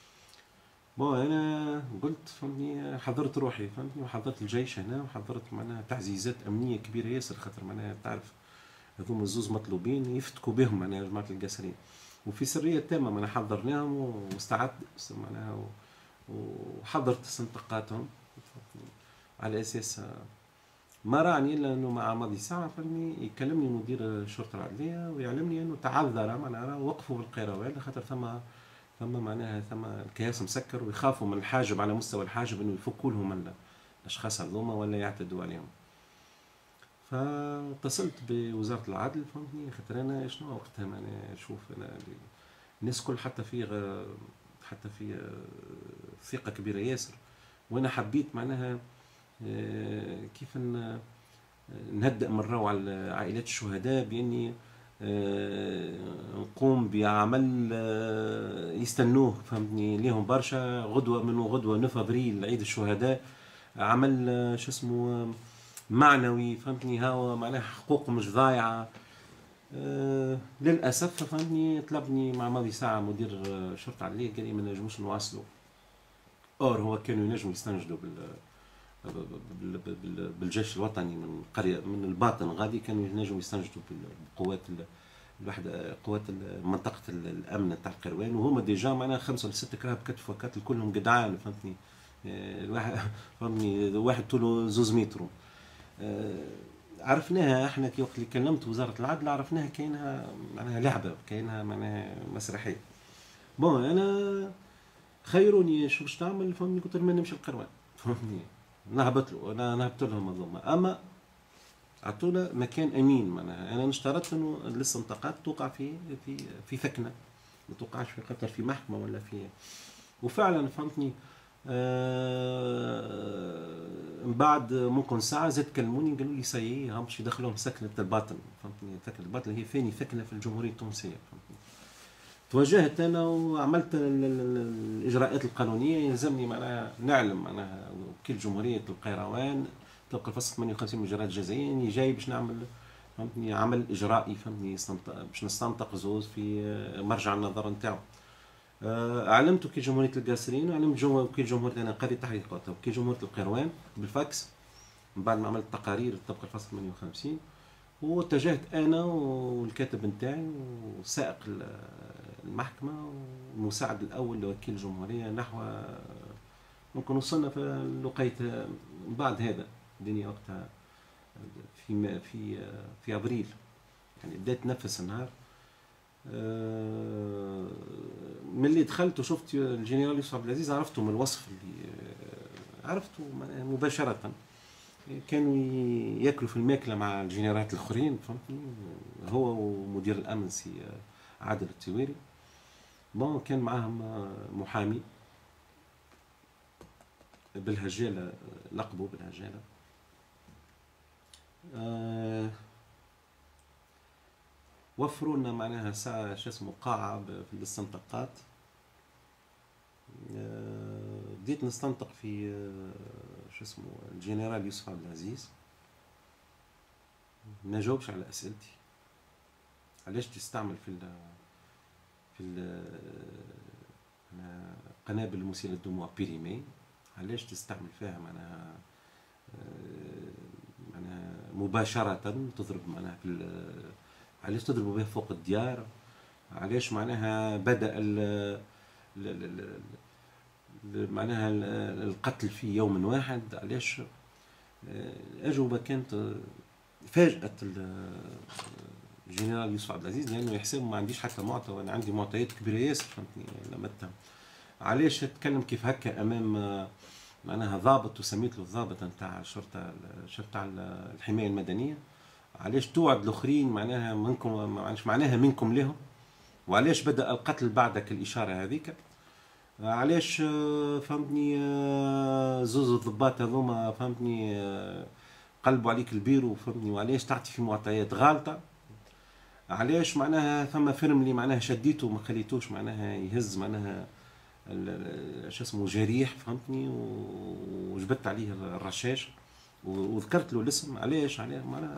انا قلت فهمتني حضرت روحي فهمتني، وحضرت الجيش هنا، وحضرت معناها تعزيزات امنيه كبيره ياسر، خاطر معناها تعرف هذوما الزوز مطلوبين يفتكوا بهم معناها جماعه القاسرين، وفي سريه تامه معناها حضرناهم واستعدت معناها وحضرت استنطاقاتهم على اساس ما راني الا انه مع ماضي ساعه فهمني يكلمني مدير الشرطه العدليه ويعلمني انه تعذر معناها وقفوا بالقيروان، خاطر ثم معناها ثم الكياس مسكر، ويخافوا من الحاجب على مستوى الحاجب انه يفكوا لهم الاشخاص هذوما ولا يعتدوا عليهم. فاتصلت بوزاره العدل فهمتني، خاطر انا شنو وقتها معناها شوف انا الناس كل حتى في ثقه كبيره ياسر، وانا حبيت معناها كيف نهدأ من روع على عائلات الشهداء باني نقوم بعمل يستنوه فهمتني ليهم برشا، غدوة 9 ابريل عيد الشهداء، عمل شو اسمه معنوي فهمتني، هاو معناها حقوق مش ضايعة. للأسف فهمتني طلبني مع ماضي ساعة مدير الشرطة عليه، قال لي ما نجموش نواصلوا، هو كانوا ينجموا يستنجدوا بالجيش الوطني من قرية من الباطن غادي، كانوا ينجموا يستنجدوا بالقوات قوات منطقة الأمن تاع القروان، وهما ديجا معناها 5 ولا 6 كراهب كتف وكتل كلهم جدعان فهمتني. الواحد فهمني واحد طوله 2 متر. عرفناها احنا كي وقت اللي كلمت وزارة العدل عرفناها كاينها معناها لعبة، كاينها معناها مسرحية. انا خيروني شو باش تعمل فهمني، قلت لهم نمشي القروان فهمني، نهبط لهم هذوما، اما عطونا مكان امين معناها. انا اشترطت انه الاستنطاقات توقع في ثكنه، ما توقعش في خطر في محكمه ولا في، وفعلا فهمتني. من بعد ممكن ساعه زاد كلموني قالوا لي سي هم باش يدخلوهم سكنه الباطن فهمتني، سكنه الباطن هي ثاني سكنه في الجمهوريه التونسيه فهمتني. توجهت انا وعملت الاجراءات القانونيه، يلزمني معناها نعلم معناها وكيل جمهوريه القيروان طبق الفصل 58 من الاجراءات الجزائيه اني جاي باش نعمل فهمتني عمل اجرائي فهمتني باش نستنطق زوز في مرجع النظر نتاعو. اعلمت وكيل جمهوريه القاسرين، وعلمت وكيل جمهوريه انا قاضي تحقيقات وكيل جمهوريه القيروان بالفاكس من بعد ما عملت تقارير طبق الفصل 58. واتجهت انا والكاتب نتاعي وسائق المحكمه والمساعد الاول لوكيل الجمهوريه نحو ممكن وصلنا في لقيت بعد هذا الدنيا وقتها في ابريل يعني بدأت نفس النهار. من اللي دخلت وشفت الجنرال يوسف عبد العزيز عرفته من الوصف اللي عرفته مباشره، كانوا ياكلوا في الماكله مع الجنرالات الاخرين فهمتني، هو ومدير الامن سي عادل التويري. كان معاهم محامي بالهجالة، لقبوا بالهجالة. وفروا لنا معناها ساعة شو اسمه قاعة في الاستنطاقات. بديت نستنطق في شو اسمه الجنرال يوسف عبد العزيز. ما جاوبش على اسئلتي علاش تستعمل في قنابل المسيلة للدموع بيريمي، علاش تستعمل فيها معناها مباشرة تضرب معناها علاش تضربوا بها فوق الديار، علاش معناها بدأ معناها القتل في يوم واحد، علاش. الأجوبة كانت فاجأت الجنرال يوسف عبد العزيز، لأنه يحسب ما عنديش حتى معطى وأنا عندي معطيات كبيرة ياسر، فهمتني. لما علاش تتكلم كيف هكا أمام معناها ضابط، وسميت له الضابط نتاع الشرطة تاع الحماية المدنية، علاش توعد الآخرين معناها منكم، معناها منكم لهم، وعلاش بدأ القتل بعدك الإشارة هذيك، علاش فهمتني زوز الضباط هذوما فهمتني قلبوا عليك البيرو، فهمتني، وعلاش تعطي في معطيات غالطة، علاش معناها ثم فيلم اللي معناها شديته وما خليتوش معناها يهز معناها شو اسمه جريح، فهمتني، وجبت عليه الرشاش وذكرت له الاسم. علاش معناها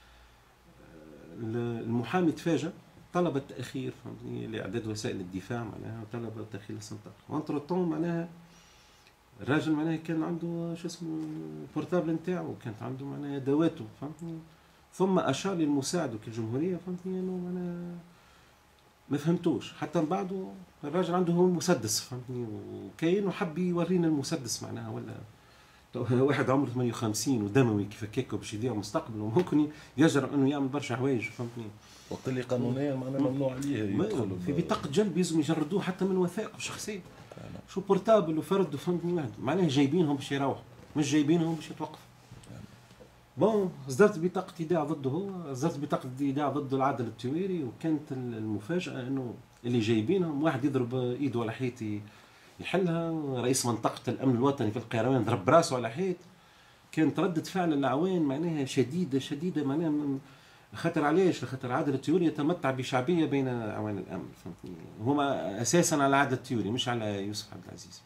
المحامي تفاجأ، طلب التأخير، فهمتني، لإعداد وسائل الدفاع معناها، وطلب التأخير الاستنطاق. وانتر طون معناها الراجل معناها كان عنده شو اسمه البورتابل نتاعو، كانت عنده معناها ادواته، فهمتني. ثم اشار للمساعد وكيل الجمهوريه، فهمتني، انه معناها ما فهمتوش. حتى من بعده الراجل عنده هو مسدس، فهمتني، وكاين وحب يورينا المسدس معناها، ولا واحد عمره 58 ودموي كيف هكاك باش يضيع مستقبله، وممكن يجرؤ انه يعمل برشا حوايج، فهمتني. وقت اللي قانونيا معناها ممنوع عليه يدخل في بطاقة جلب يلزم يجردوه حتى من وثائقه الشخصية. شو بورتابل وفرد وفهمتني واحد، معناها جايبينهم باش يروحوا، مش جايبينهم باش يتوقفوا. بون صدرت بطاقة ايداع ضده هو، صدرت بطاقة ايداع ضد العادل التويري، وكانت المفاجأة انه اللي جايبينهم واحد يضرب ايده على حيط يحلها، رئيس منطقة الامن الوطني في القيروان ضرب براسه على حيط. كانت ردة فعل الأعوان معناها شديدة معناها خاطر علاش؟ خاطر عادل التيوري يتمتع بشعبية بين أعوان الأمن، فهمتني، هما أساسا على عادل التيوري مش على يوسف عبد العزيز.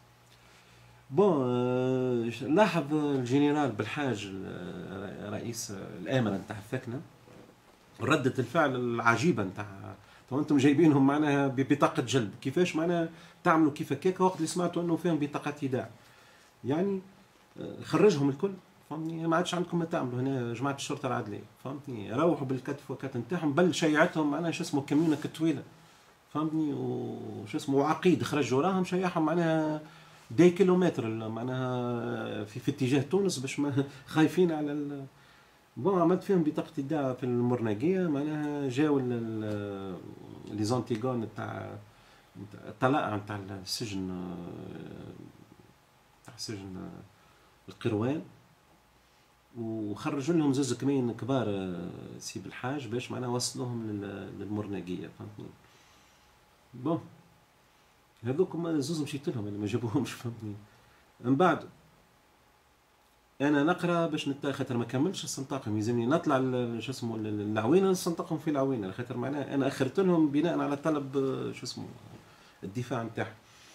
بون لاحظ الجنرال بالحاج رئيس الآمرة نتاع الثكنة ردة الفعل العجيبة نتاع انتم جايبينهم معناها ببطاقة جلب، كيفاش معناها تعملوا كيف هكاك وقت اللي سمعتوا انه فيهم بطاقات ايداع؟ يعني خرجهم الكل، فهمتني، ما عادش عندكم ما تعملوا هنا جماعه الشرطه العدليه، فهمتني، روحوا بالكتف وكات نتاعهم، بل شيعتهم معناها شو اسمه كميونه كتويله، فهمتني، وش اسمه وعقيد خرج وراهم شيعهم معناها دي كيلومتر معناها في اتجاه تونس، باش ما خايفين على بون عملت فيهم بطاقه ايداع في المرناقيه، معناها جاو لي زونتيغون تاع الطلائع نتاع السجن، تاع سجن القروان، وخرجوا لهم زوز كمين كبار سي بالحاج باش معناها وصلوهم للمرناقيه، فهمتني. بون هذوك زوز مشيت لهم اللي ما جابوهمش، فهمتني. من بعد انا نقرا باش خاطر ما كملش السنطاقهم، يلزمني نطلع شو اسمه العوينه نسنطقهم في العوينه، خاطر معناها انا اخرت لهم بناء على طلب شو اسمه الدفاع نتاعهم،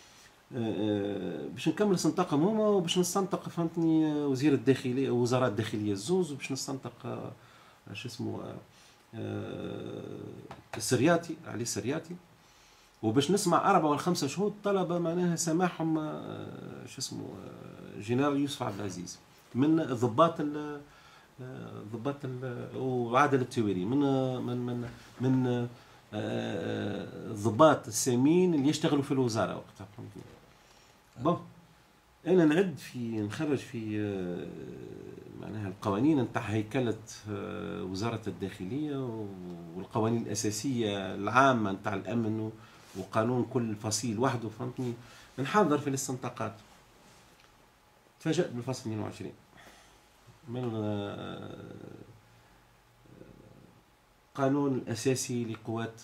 باش نكمل استنطاقهم هما، وباش نستنطق فهمتني وزير الداخليه وزراء الداخليه الزوز، وباش نستنطق شو اسمه السرياتي علي السرياتي، وباش نسمع 4 ولا 5 شهود طلب معناها سماحهم شو اسمه جنرال يوسف عبد العزيز من ضباط وعادل التويري، من الضباط السامين اللي يشتغلوا في الوزاره وقتها، فهمتني. بون انا نخرج في معناها القوانين نتاع هيكله وزاره الداخليه، والقوانين الاساسيه العامه نتاع الامن، وقانون كل فصيل وحده، فهمتني. نحضر في الاستنطاقات، تفاجأت بالفصل 22 من القانون الاساسي لقوات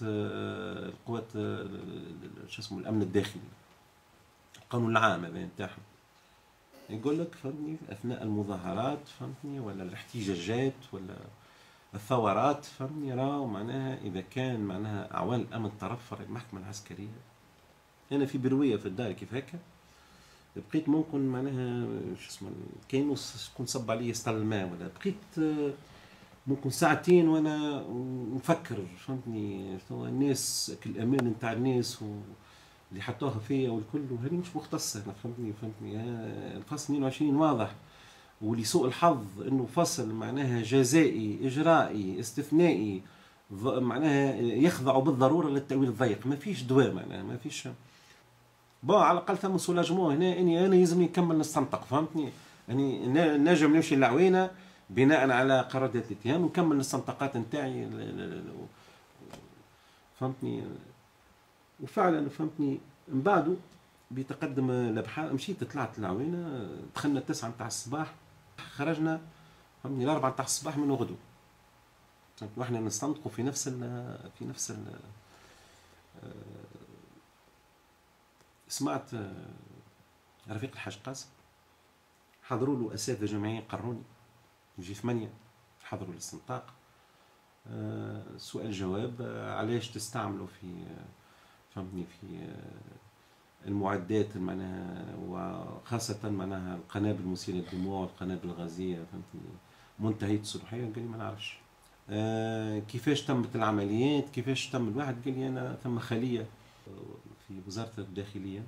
شو اسمه الامن الداخلي، القانون العام هذا نتاعهم، يقول لك فهمتني اثناء المظاهرات فهمتني ولا الاحتجاجات ولا الثورات فهمتني راهو معناها اذا كان معناها اعوان الامن ترفر المحكمه العسكريه. انا في برويه في الدار كيف هكا بقيت ممكن معناها شو اسمه كاين شكون صب عليا سطل الماء ولا بقيت ممكن ساعتين وانا نفكر فهمتني الناس الامان نتاع الناس اللي حطوها فيا والكل وهذه مش مختصه انا فهمتني الفصل 22 واضح ولسوء سوء الحظ انه فصل معناها جزائي اجرائي استثنائي معناها يخضع بالضروره للتاويل الضيق ما فيش دواء معناها ما فيش على الاقل ثم سولاجمون هنا اني انا يلزمني نكمل نستنطق فهمتني يعني نجم نمشي للعوينه بناء على قرارات الاتهام ونكمل الاستنطاقات نتاعي فهمتني. وفعلا فهمتني من بعده بتقدم الابحاث مشيت طلعت العوينه دخلنا 9 نتاع الصباح خرجنا فهمتني 4 نتاع الصباح من غدو واحنا نستنطقوا في نفس ال سمعت رفيق الحاج قاسم حضروا له اساتذه جامعيين قروني يجي 8 حضروا الاستنطاق سؤال جواب علاش تستعملوا في فهمتني في المعدات معناها وخاصة معناها القنابل المسيلة للدموع والقنابل الغازية فهمتني منتهية الصلاحية. قال لي ما نعرفش. كيفاش تمت العمليات كيفاش تم الواحد قال لي أنا ثم خلية في وزارة الداخلية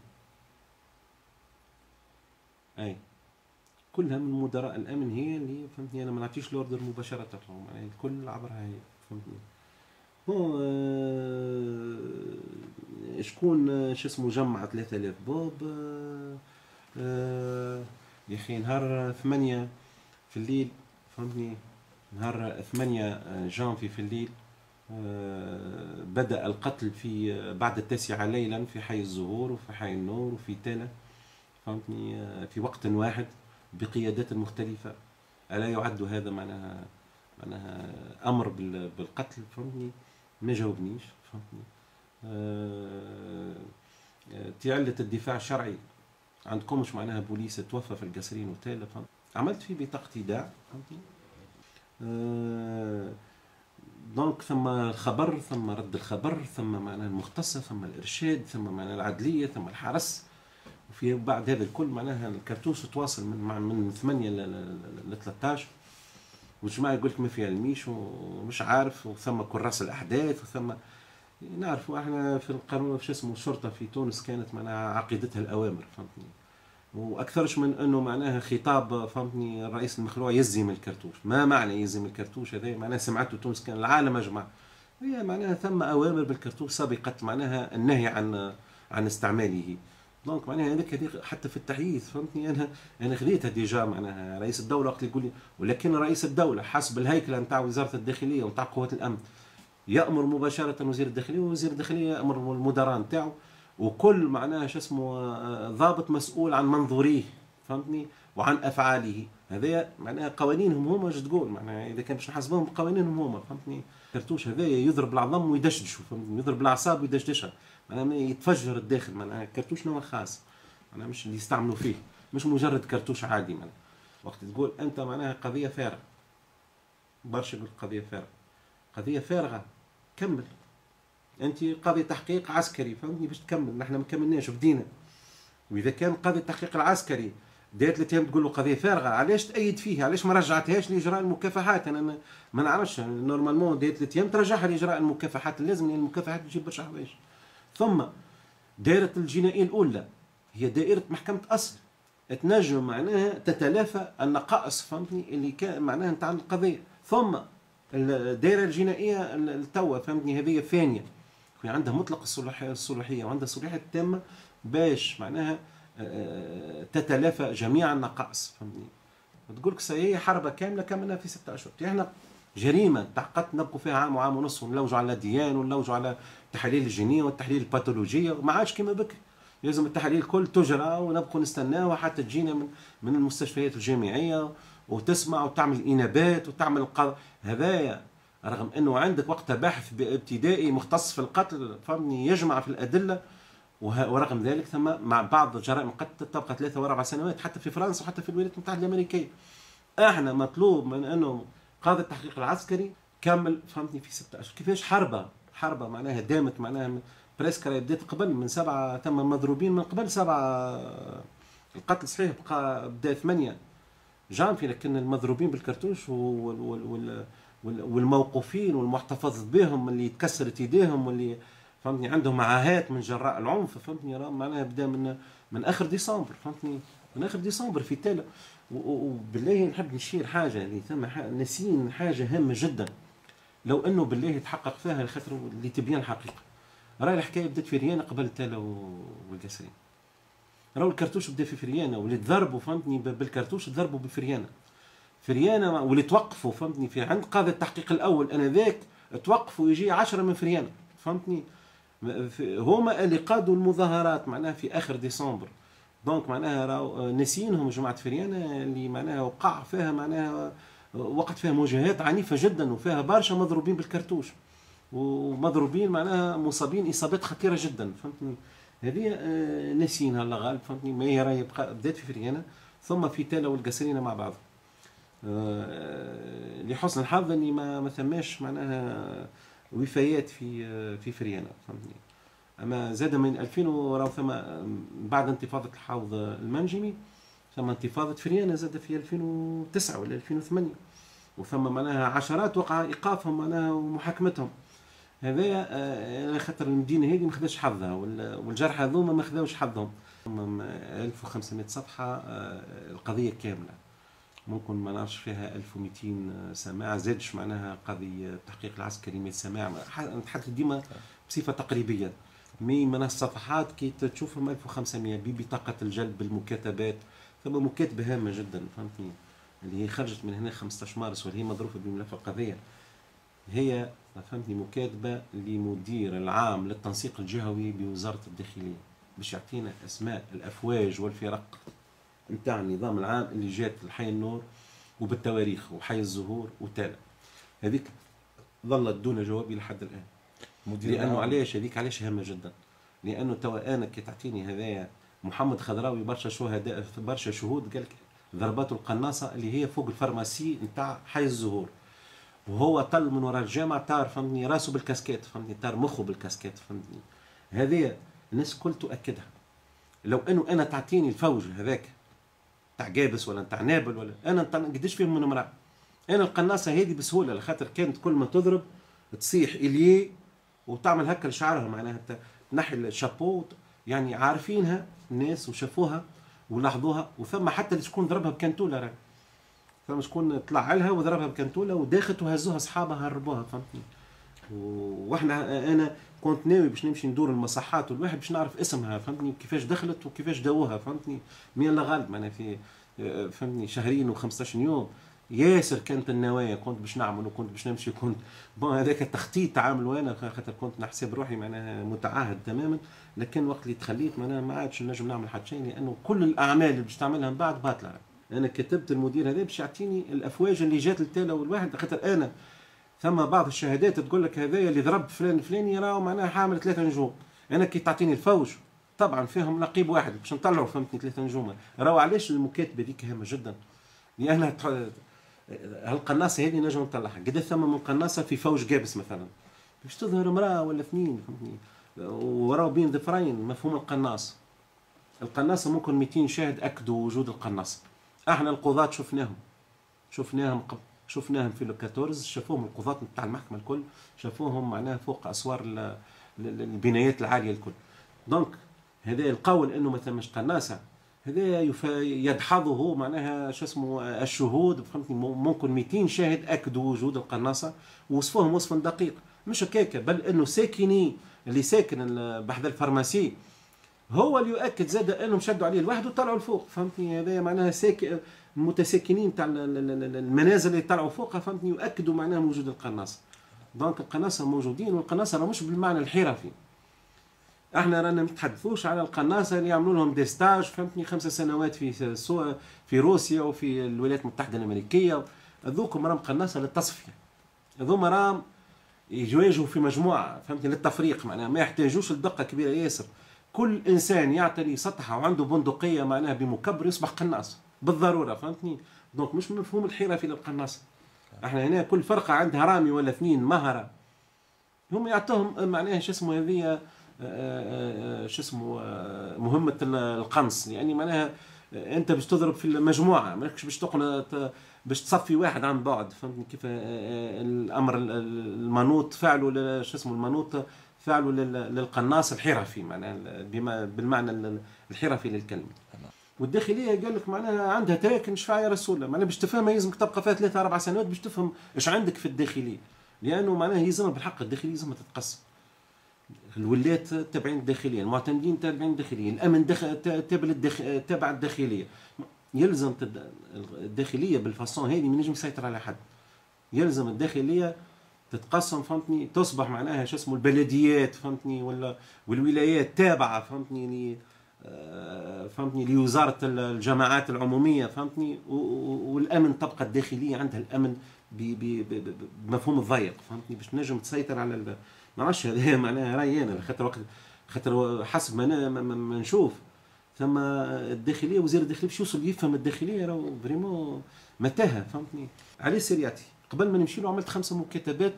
أي كلها من مدراء الأمن هي اللي فهمتني أنا ما نعطيش الأوردر مباشرة يعني الكل عبرها هي فهمتني. هو شكون شو اسمه جمع 3000 بوب يا اخي نهار 8 في الليل فهمتني نهار 8 جانفي في الليل بدأ القتل في بعد 9 ليلا في حي الزهور وفي حي النور وفي تالا فهمتني في وقت واحد بقيادات مختلفة. ألا يعد هذا معناها أمر بالقتل فهمتني ما جاوبنيش فهمتني. تعلة الدفاع الشرعي عندكمش معناها بوليس توفى في القصرين وتالا فهمت عملت فيه بطاقة ايداع فهمتني. دونك ثم الخبر ثم رد الخبر ثم معناها المختصة ثم الإرشاد ثم معناها العدلية ثم الحرس وفي بعد هذا الكل معناها الكرتوس تواصل من 8 ل 13 والجماعة يقول لك ما فيها الميش ومش عارف وثم كراس الأحداث وثم نعرفوا احنا في القانون في اسمه الشرطة في تونس كانت معناها عقيدتها الأوامر فهمتني وأكثرش من أنه معناها خطاب فهمتني الرئيس المخلوع يزم الكرتوش. ما معنى يزم الكرتوش هذا معناها سمعته تونس كان العالم أجمع هي معناها ثم أوامر بالكرتوش سبقت معناها النهي عن استعماله. دونك معناها هذيك حتى في التحييث فهمتني انا خذيتها ديجا معناها رئيس الدوله وقت يقول لي ولكن رئيس الدوله حسب الهيكله نتاع وزاره الداخليه ونتاع قوات الامن يامر مباشره وزير الداخليه ووزير الداخليه يامر المدراء نتاعو وكل معناها شو اسمه ضابط مسؤول عن منظوريه فهمتني وعن افعاله. هذا معناها قوانينهم هما اش تقول معناها اذا كان باش نحاسبهم بقوانينهم هما فهمتني. الكرتوش هذايا يضرب العظم ويدشدش فهمتني يضرب الاعصاب ويدشدشها معناها يتفجر الداخل معناها كرتوش نوع خاص معناها مش اللي يستعملوا فيه مش مجرد كرتوش عادي معناها. وقت تقول انت معناها قضيه فارغه برشا يقول قضيه فارغه كمل انت قاضي تحقيق عسكري فهمتني باش تكمل نحن ما كملناش بدينا. واذا كان قاضي التحقيق العسكري ديت الاتهام تقول له قضيه فارغه علاش تأيد فيها علاش ما رجعتهاش لاجراء المكافحات. انا ما نعرفش نورمالمون ديت الاتهام ترجعها لاجراء المكافحات اللازم لان المكافحات تجيب برشا حوايج. ثم دائره الجنائيه الاولى هي دائره محكمه اصل تنجم معناها تتلافى النقائص فهمتني اللي كان معناها نتاع القضيه. ثم الدائره الجنائيه التوا فهمتني هذه الثانيه عندها مطلق الصلاحيه وعندها الصلاحيه التامه باش معناها تتلافى جميع النقائص فهمتني. تقول لك هي حربه كامله كملنا في 6 اشهر. احنا جريمه تعقدت نبقوا فيها عام وعام ونص ونلوجوا على الديان ونلوجوا على التحاليل الجينيه والتحاليل الباثولوجيه ما عادش كما بكري. لازم التحاليل الكل تجرى ونبقوا نستناوها حتى تجينا من المستشفيات الجامعيه وتسمع وتعمل انابات وتعمل هذايا رغم انه عندك وقت باحث ابتدائي مختص في القتل فهمني يجمع في الادله ورغم ذلك ثم مع بعض جرائم القتل تبقى 3 و4 سنوات حتى في فرنسا وحتى في الولايات المتحده الامريكيه. احنا مطلوب من انه قاضي التحقيق العسكري كمل فهمتني في 6 اشهر. كيفاش حربه معناها دامت معناها بريسك بدات قبل من 7 تم مضروبين من قبل 7 القتل صحيح بقى بدا 8 جانفي، لكن المضروبين بالكرتوش والموقوفين والمحتفظ بهم اللي تكسرت ايديهم واللي فهمتني عندهم عاهات من جراء العنف فهمتني معناها بدا من اخر ديسمبر فهمتني، من اخر ديسمبر في تالا. وبالله نحب نشير حاجه اللي ثم ناسين حاجه هامه جدا لو انه بالله تحقق فيها خاطر لتبيان الحقيقه. راهي الحكايه بدات في ريانه قبل تالا والقصرين. راهو الكرتوش بدا في فريانه واللي تضربوا فهمتني بالكرتوش تضربوا بفريانه. فريانه واللي توقفوا فهمتني في عند قاضي التحقيق الاول انا ذاك توقفوا يجي 10 من فريانه فهمتني. هما اللي قادوا المظاهرات معناها في اخر ديسمبر. دونك معناها راهو ناسينهم جماعه فريانه اللي معناها وقع فيها معناها وقت فيها مواجهات عنيفه جدا وفيها برشا مضروبين بالكرتوش ومضروبين معناها مصابين اصابات خطيره جدا فهمتني. هذه ناسينها الله غالب فهمتني. ما هي راهي بدات في فريانه ثم في تالا والقصرين مع بعض. لحسن الحظ اني ما ثماش معناها وفيات في فريانه فهمتني. اما زاد من 2000 وراه ثم بعد انتفاضه الحوض المنجمي ثم انتفاضه فريانه زاد في 2009 ولا 2008 وثم معناها عشرات وقع ايقافهم معناها ومحاكمتهم. هذا خاطر المدينه هذه ما خذاش حظها والجرحى هذوما ما خذاوش حظهم. 1500 صفحه القضيه كامله ممكن ما نعرفش فيها 1200 سماع زادش معناها قاضي التحقيق العسكري 100 سماع حتى ديما بصفه تقريبيه. من الصفحات كي تشوفهم 1500 ببطاقه الجلب بالمكاتبات ثم مكاتبه هامه جدا فهمتني اللي هي خرجت من هنا 15 مارس واللي هي مظروفه بملف القضيه. هي فهمتني مكاتبه لمدير العام للتنسيق الجهوي بوزاره الداخليه باش يعطينا اسماء الافواج والفرق نتاع النظام العام اللي جات لحي النور وبالتواريخ وحي الزهور وتالا. هذيك ظلت دون جواب الى حد الان. لانه علاش هذيك علاش هامه جدا؟ لانه توا انا كي تعطيني هذايا محمد خضراوي برشا شهداء برشا شهود قال لك ضربات القناصه اللي هي فوق الفارماسي نتاع حي الزهور وهو طل من وراء الجامع طار فهمتني راسه بالكاسكيت فهمتني طار مخه بالكاسكيت فهمتني. هذه الناس الكل تؤكدها. لو انه انا تعطيني الفوج هذاك تاع جابس ولا نتاع نابل ولا انا قديش فيهم من امراه انا القناصه هذه بسهوله لخاطر كانت كل ما تضرب تصيح اليه وتعمل هكا لشعرها معناها تنحي الشابو يعني عارفينها الناس وشافوها ولاحظوها. وثم حتى اللي شكون ضربها بكنتوله راه ثم شكون طلع لها وضربها بكنتوله وداخت وهزوها اصحابها هربوها فهمتني. واحنا انا كنت ناوي باش نمشي ندور المصحات والواحد باش نعرف اسمها فهمتني كيفاش دخلت وكيفاش داوها فهمتني. مين الله غالب انا في فهمتني شهرين و15 يوم ياسر كانت النوايا كنت باش نعمل وكنت باش نمشي كنت هذاك التخطيط تعامل وانا خاطر كنت نحسب روحي معناها متعاهد تماما. لكن وقت اللي تخليت معناها ما عادش نجم نعمل حتى شيء لانه كل الاعمال اللي باش تعملها من بعد باطله. انا كتبت المدير هذا باش يعطيني الافواج اللي جات للتالا والواحد خاطر انا ثم بعض الشهادات تقول لك هذايا اللي ضرب فلان الفلاني راهو معناها حامل 3 نجوم. انا كي تعطيني الفوج طبعا فيهم نقيب واحد باش نطلعوا فهمتني 3 نجوم. راهو علاش المكاتبه ذيك هامه جدا؟ لانها هالقناصه هذه نجم نطلعها قد ثم من قناصه في فوج جابس مثلا باش تظهر امراه ولا 2 فهمتني وراو بين ظفرين مفهوم القناص. القناصه ممكن 200 شاهد اكدوا وجود القناصه. احنا القضاة شفناهم في الكاتورز شافوهم القضاة نتاع المحكمه الكل شافوهم معناها فوق اسوار البنايات العاليه الكل. دونك هذا القول انه ما ثمش قناصه هذا يدحضه معناها شو اسمه الشهود فهمتني ممكن 200 شاهد اكدوا وجود القناصه ووصفوهم وصفا دقيق مش هكاك بل انه ساكني اللي ساكن بحذا الفارماسي هو اللي يؤكد زاد انهم شدوا عليه الواحد وطلعوا لفوق فهمتني. هذا معناها المتساكنين تاع المنازل اللي طلعوا فوقها فهمتني يؤكدوا معناها وجود القناصه. دونك القناصه موجودين والقناصه مش بالمعنى الحرفي. احنا رانا ما نتحدثوش على القناصه اللي يعملوا لهم دي ستاج فهمتني 5 سنوات في روسيا وفي الولايات المتحده الامريكيه. هذوكم راهم قناصه للتصفيه. هذوما راهم يواجهوا في مجموعه فهمتني للتفريق معناها ما يحتاجوش لدقه كبيره ياسر. كل انسان يعتلي سطحه وعنده بندقيه معناها بمكبر يصبح قناص بالضروره، فهمتني؟ دونك مش مفهوم الحرفي للقناص. احنا هنا كل فرقه عندها رامي ولا اثنين مهره، هم يعطوهم معناها شو اسمه هذه شو اسمه مهمه القنص، يعني معناها انت باش تضرب في المجموعه، ماكش باش تقنط باش تصفي واحد عن بعد، فهمتني كيف الامر المنوط فعله شو اسمه المنوط فعله للقناص الحرفي، معناها بما بالمعنى الحرفي للكلمه. والداخليه قال لك معناها عندها تراكن شفاعة يا رسول الله، معناها باش تفهمها يلزمك تبقى فيها 3 4 سنوات باش تفهم ايش عندك في الداخليه، لانه معناها يلزمها بالحق الداخليه يلزمها تتقسم. الولايات تابعين الداخليه، المعتمدين تابعين الداخليه، الامن تابع الداخليه. يلزم الداخليه بالفاسون هذه ما ينجم يسيطر على حد. يلزم الداخليه تتقسم، فهمتني، تصبح معناها شو اسمه البلديات، فهمتني، ولا والولايات تابعه، فهمتني، فهمتني لوزاره الجماعات العموميه، فهمتني، والامن تبقى الداخليه عندها الامن بمفهوم الضيق، فهمتني، باش تنجم تسيطر على ما عادش هذا معناها رايي انا، خاطر حسب ما نشوف ثم الداخليه وزير الداخليه باش يوصل يفهم الداخليه راهو فريمون متاهه، فهمتني. علي سرياتي قبل ما نمشي له عملت 5 مكاتبات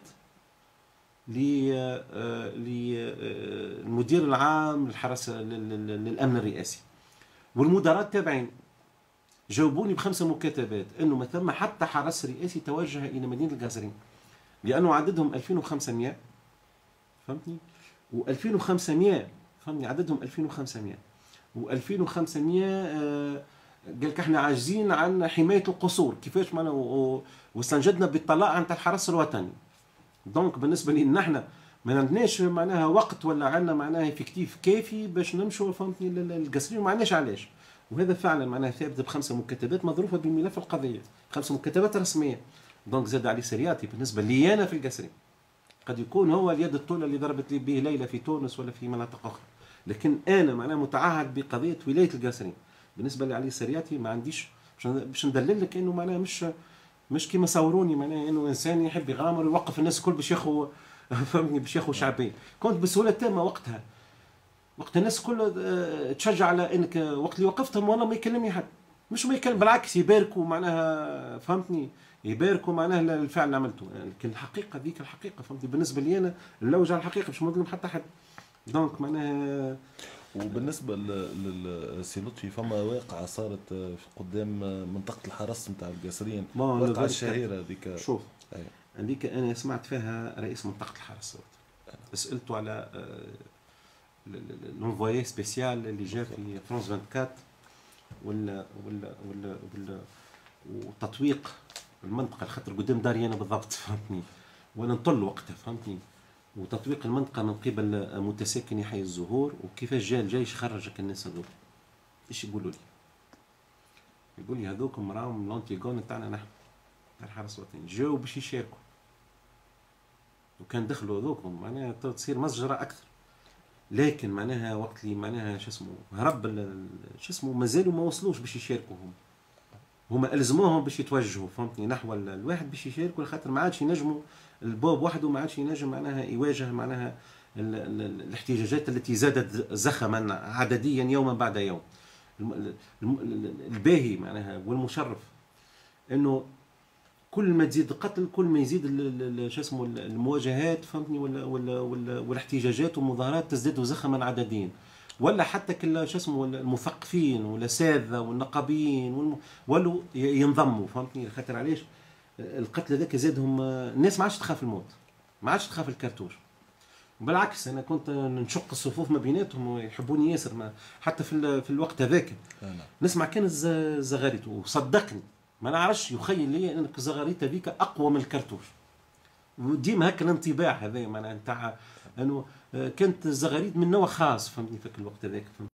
للمدير العام للحرس للامن الرئاسي، والمدراء تابعين جاوبوني ب5 مكاتبات انه ما ثم حتى حرس رئاسي توجه الى مدينه القصرين، لانه عددهم 2500، فهمتني، و2500 فهمتني عددهم 2500 و2500 قال لك احنا عاجزين عن حمايه القصور، كيفاش معنا واستنجدنا بالطلاق نتاع الحرس الوطني. دونك بالنسبه لنا احنا ما عندناش معناها وقت ولا عندنا معناها افكتيف كافي باش نمشوا، فهمتني، للقصرين، ما عندناش علاش. وهذا فعلا معناها ثابت ب5 مكاتبات مظروفه بملف القضيه، 5 مكاتبات رسميه. دونك زاد علي سرياتي بالنسبه لي انا في القصرين قد يكون هو اليد الطولة اللي ضربت لي به ليلى في تونس ولا في مناطق اخرى، لكن انا معناها متعهد بقضيه ولايه القصرين. بالنسبه لعلي سرياتي ما عنديش باش ندلل لك انه معناها مش كيما صوروني معناها انه انسان يحب يغامر ويوقف الناس الكل باش ياخذوا فهمني باش ياخذوا شعبين. كنت بسهوله تامه وقتها، وقت الناس الكل تشجع على انك وقت اللي وقفتهم والله ما يكلمني حد، مش ما يكلم بالعكس يباركوا معناها، فهمتني، يباركوا معناها الفعل اللي عملته، لكن الحقيقه ذيك الحقيقه، فهمتني، بالنسبه لي انا نلوج على الحقيقه مش نظلم حتى حد. دونك معناها وبالنسبه للسي لطفي فما واقعه صارت في قدام منطقه الحرس نتاع القصرين، واقعه الشهيره هذيك. شوف هذيك انا سمعت فيها رئيس منطقه الحرس، سالته على لونفويي سبيسيال اللي جاء في فرانس 24 ولا وتطويق المنطقه، خاطر قدام داري انا بالضبط، فهمتني، وانا نطل وقتها، فهمتني، وتطويق المنطقه من قبل متساكني حي الزهور، وكيفاش جاء الجيش خرج الناس هذوك. ايش يقولوا لي؟ يقول لي هذوكم راهم لونتيغون تاعنا نحن تاع الحرس الوطني، جاوا باش يشاركوا، وكان دخلوا هذوكم معناها تصير مسجره اكثر، لكن معناها وقت اللي معناها شو اسمه هرب شو اسمه مازالوا ما وصلوش باش يشاركوا، هما الزموهم باش يتوجهوا، فهمتني، نحو الواحد باش يشاركوا، خاطر ما عادش ينجموا الباب وحده، ما عادش ينجم معناها يواجه معناها الاحتجاجات التي زادت زخما عدديا يوما بعد يوم. الباهي معناها والمشرف انه كل ما تزيد قتل كل ما يزيد شو اسمه المواجهات، فهمتني، ولا والاحتجاجات والمظاهرات تزداد زخما عدديا، ولا حتى كل شو اسمه المثقفين والاساتذه والنقابيين ولوا ينضموا، فهمتني، خاطر علاش القتل هذاك زادهم الناس ما عادش تخاف الموت، ما عادش تخاف الكرتوش، بالعكس انا كنت نشق الصفوف ما بيناتهم ويحبوني ياسر، ما حتى في الوقت هذاك نسمع كان الزغاريت، وصدقني ما نعرفش يخيل لي ان الزغاريت هذيك اقوى من الكرتوش، وديما هكا الانطباع هذا معناها نتاع انه كانت الزغاريت من نوع خاص، فهمتني، في الوقت هذاك.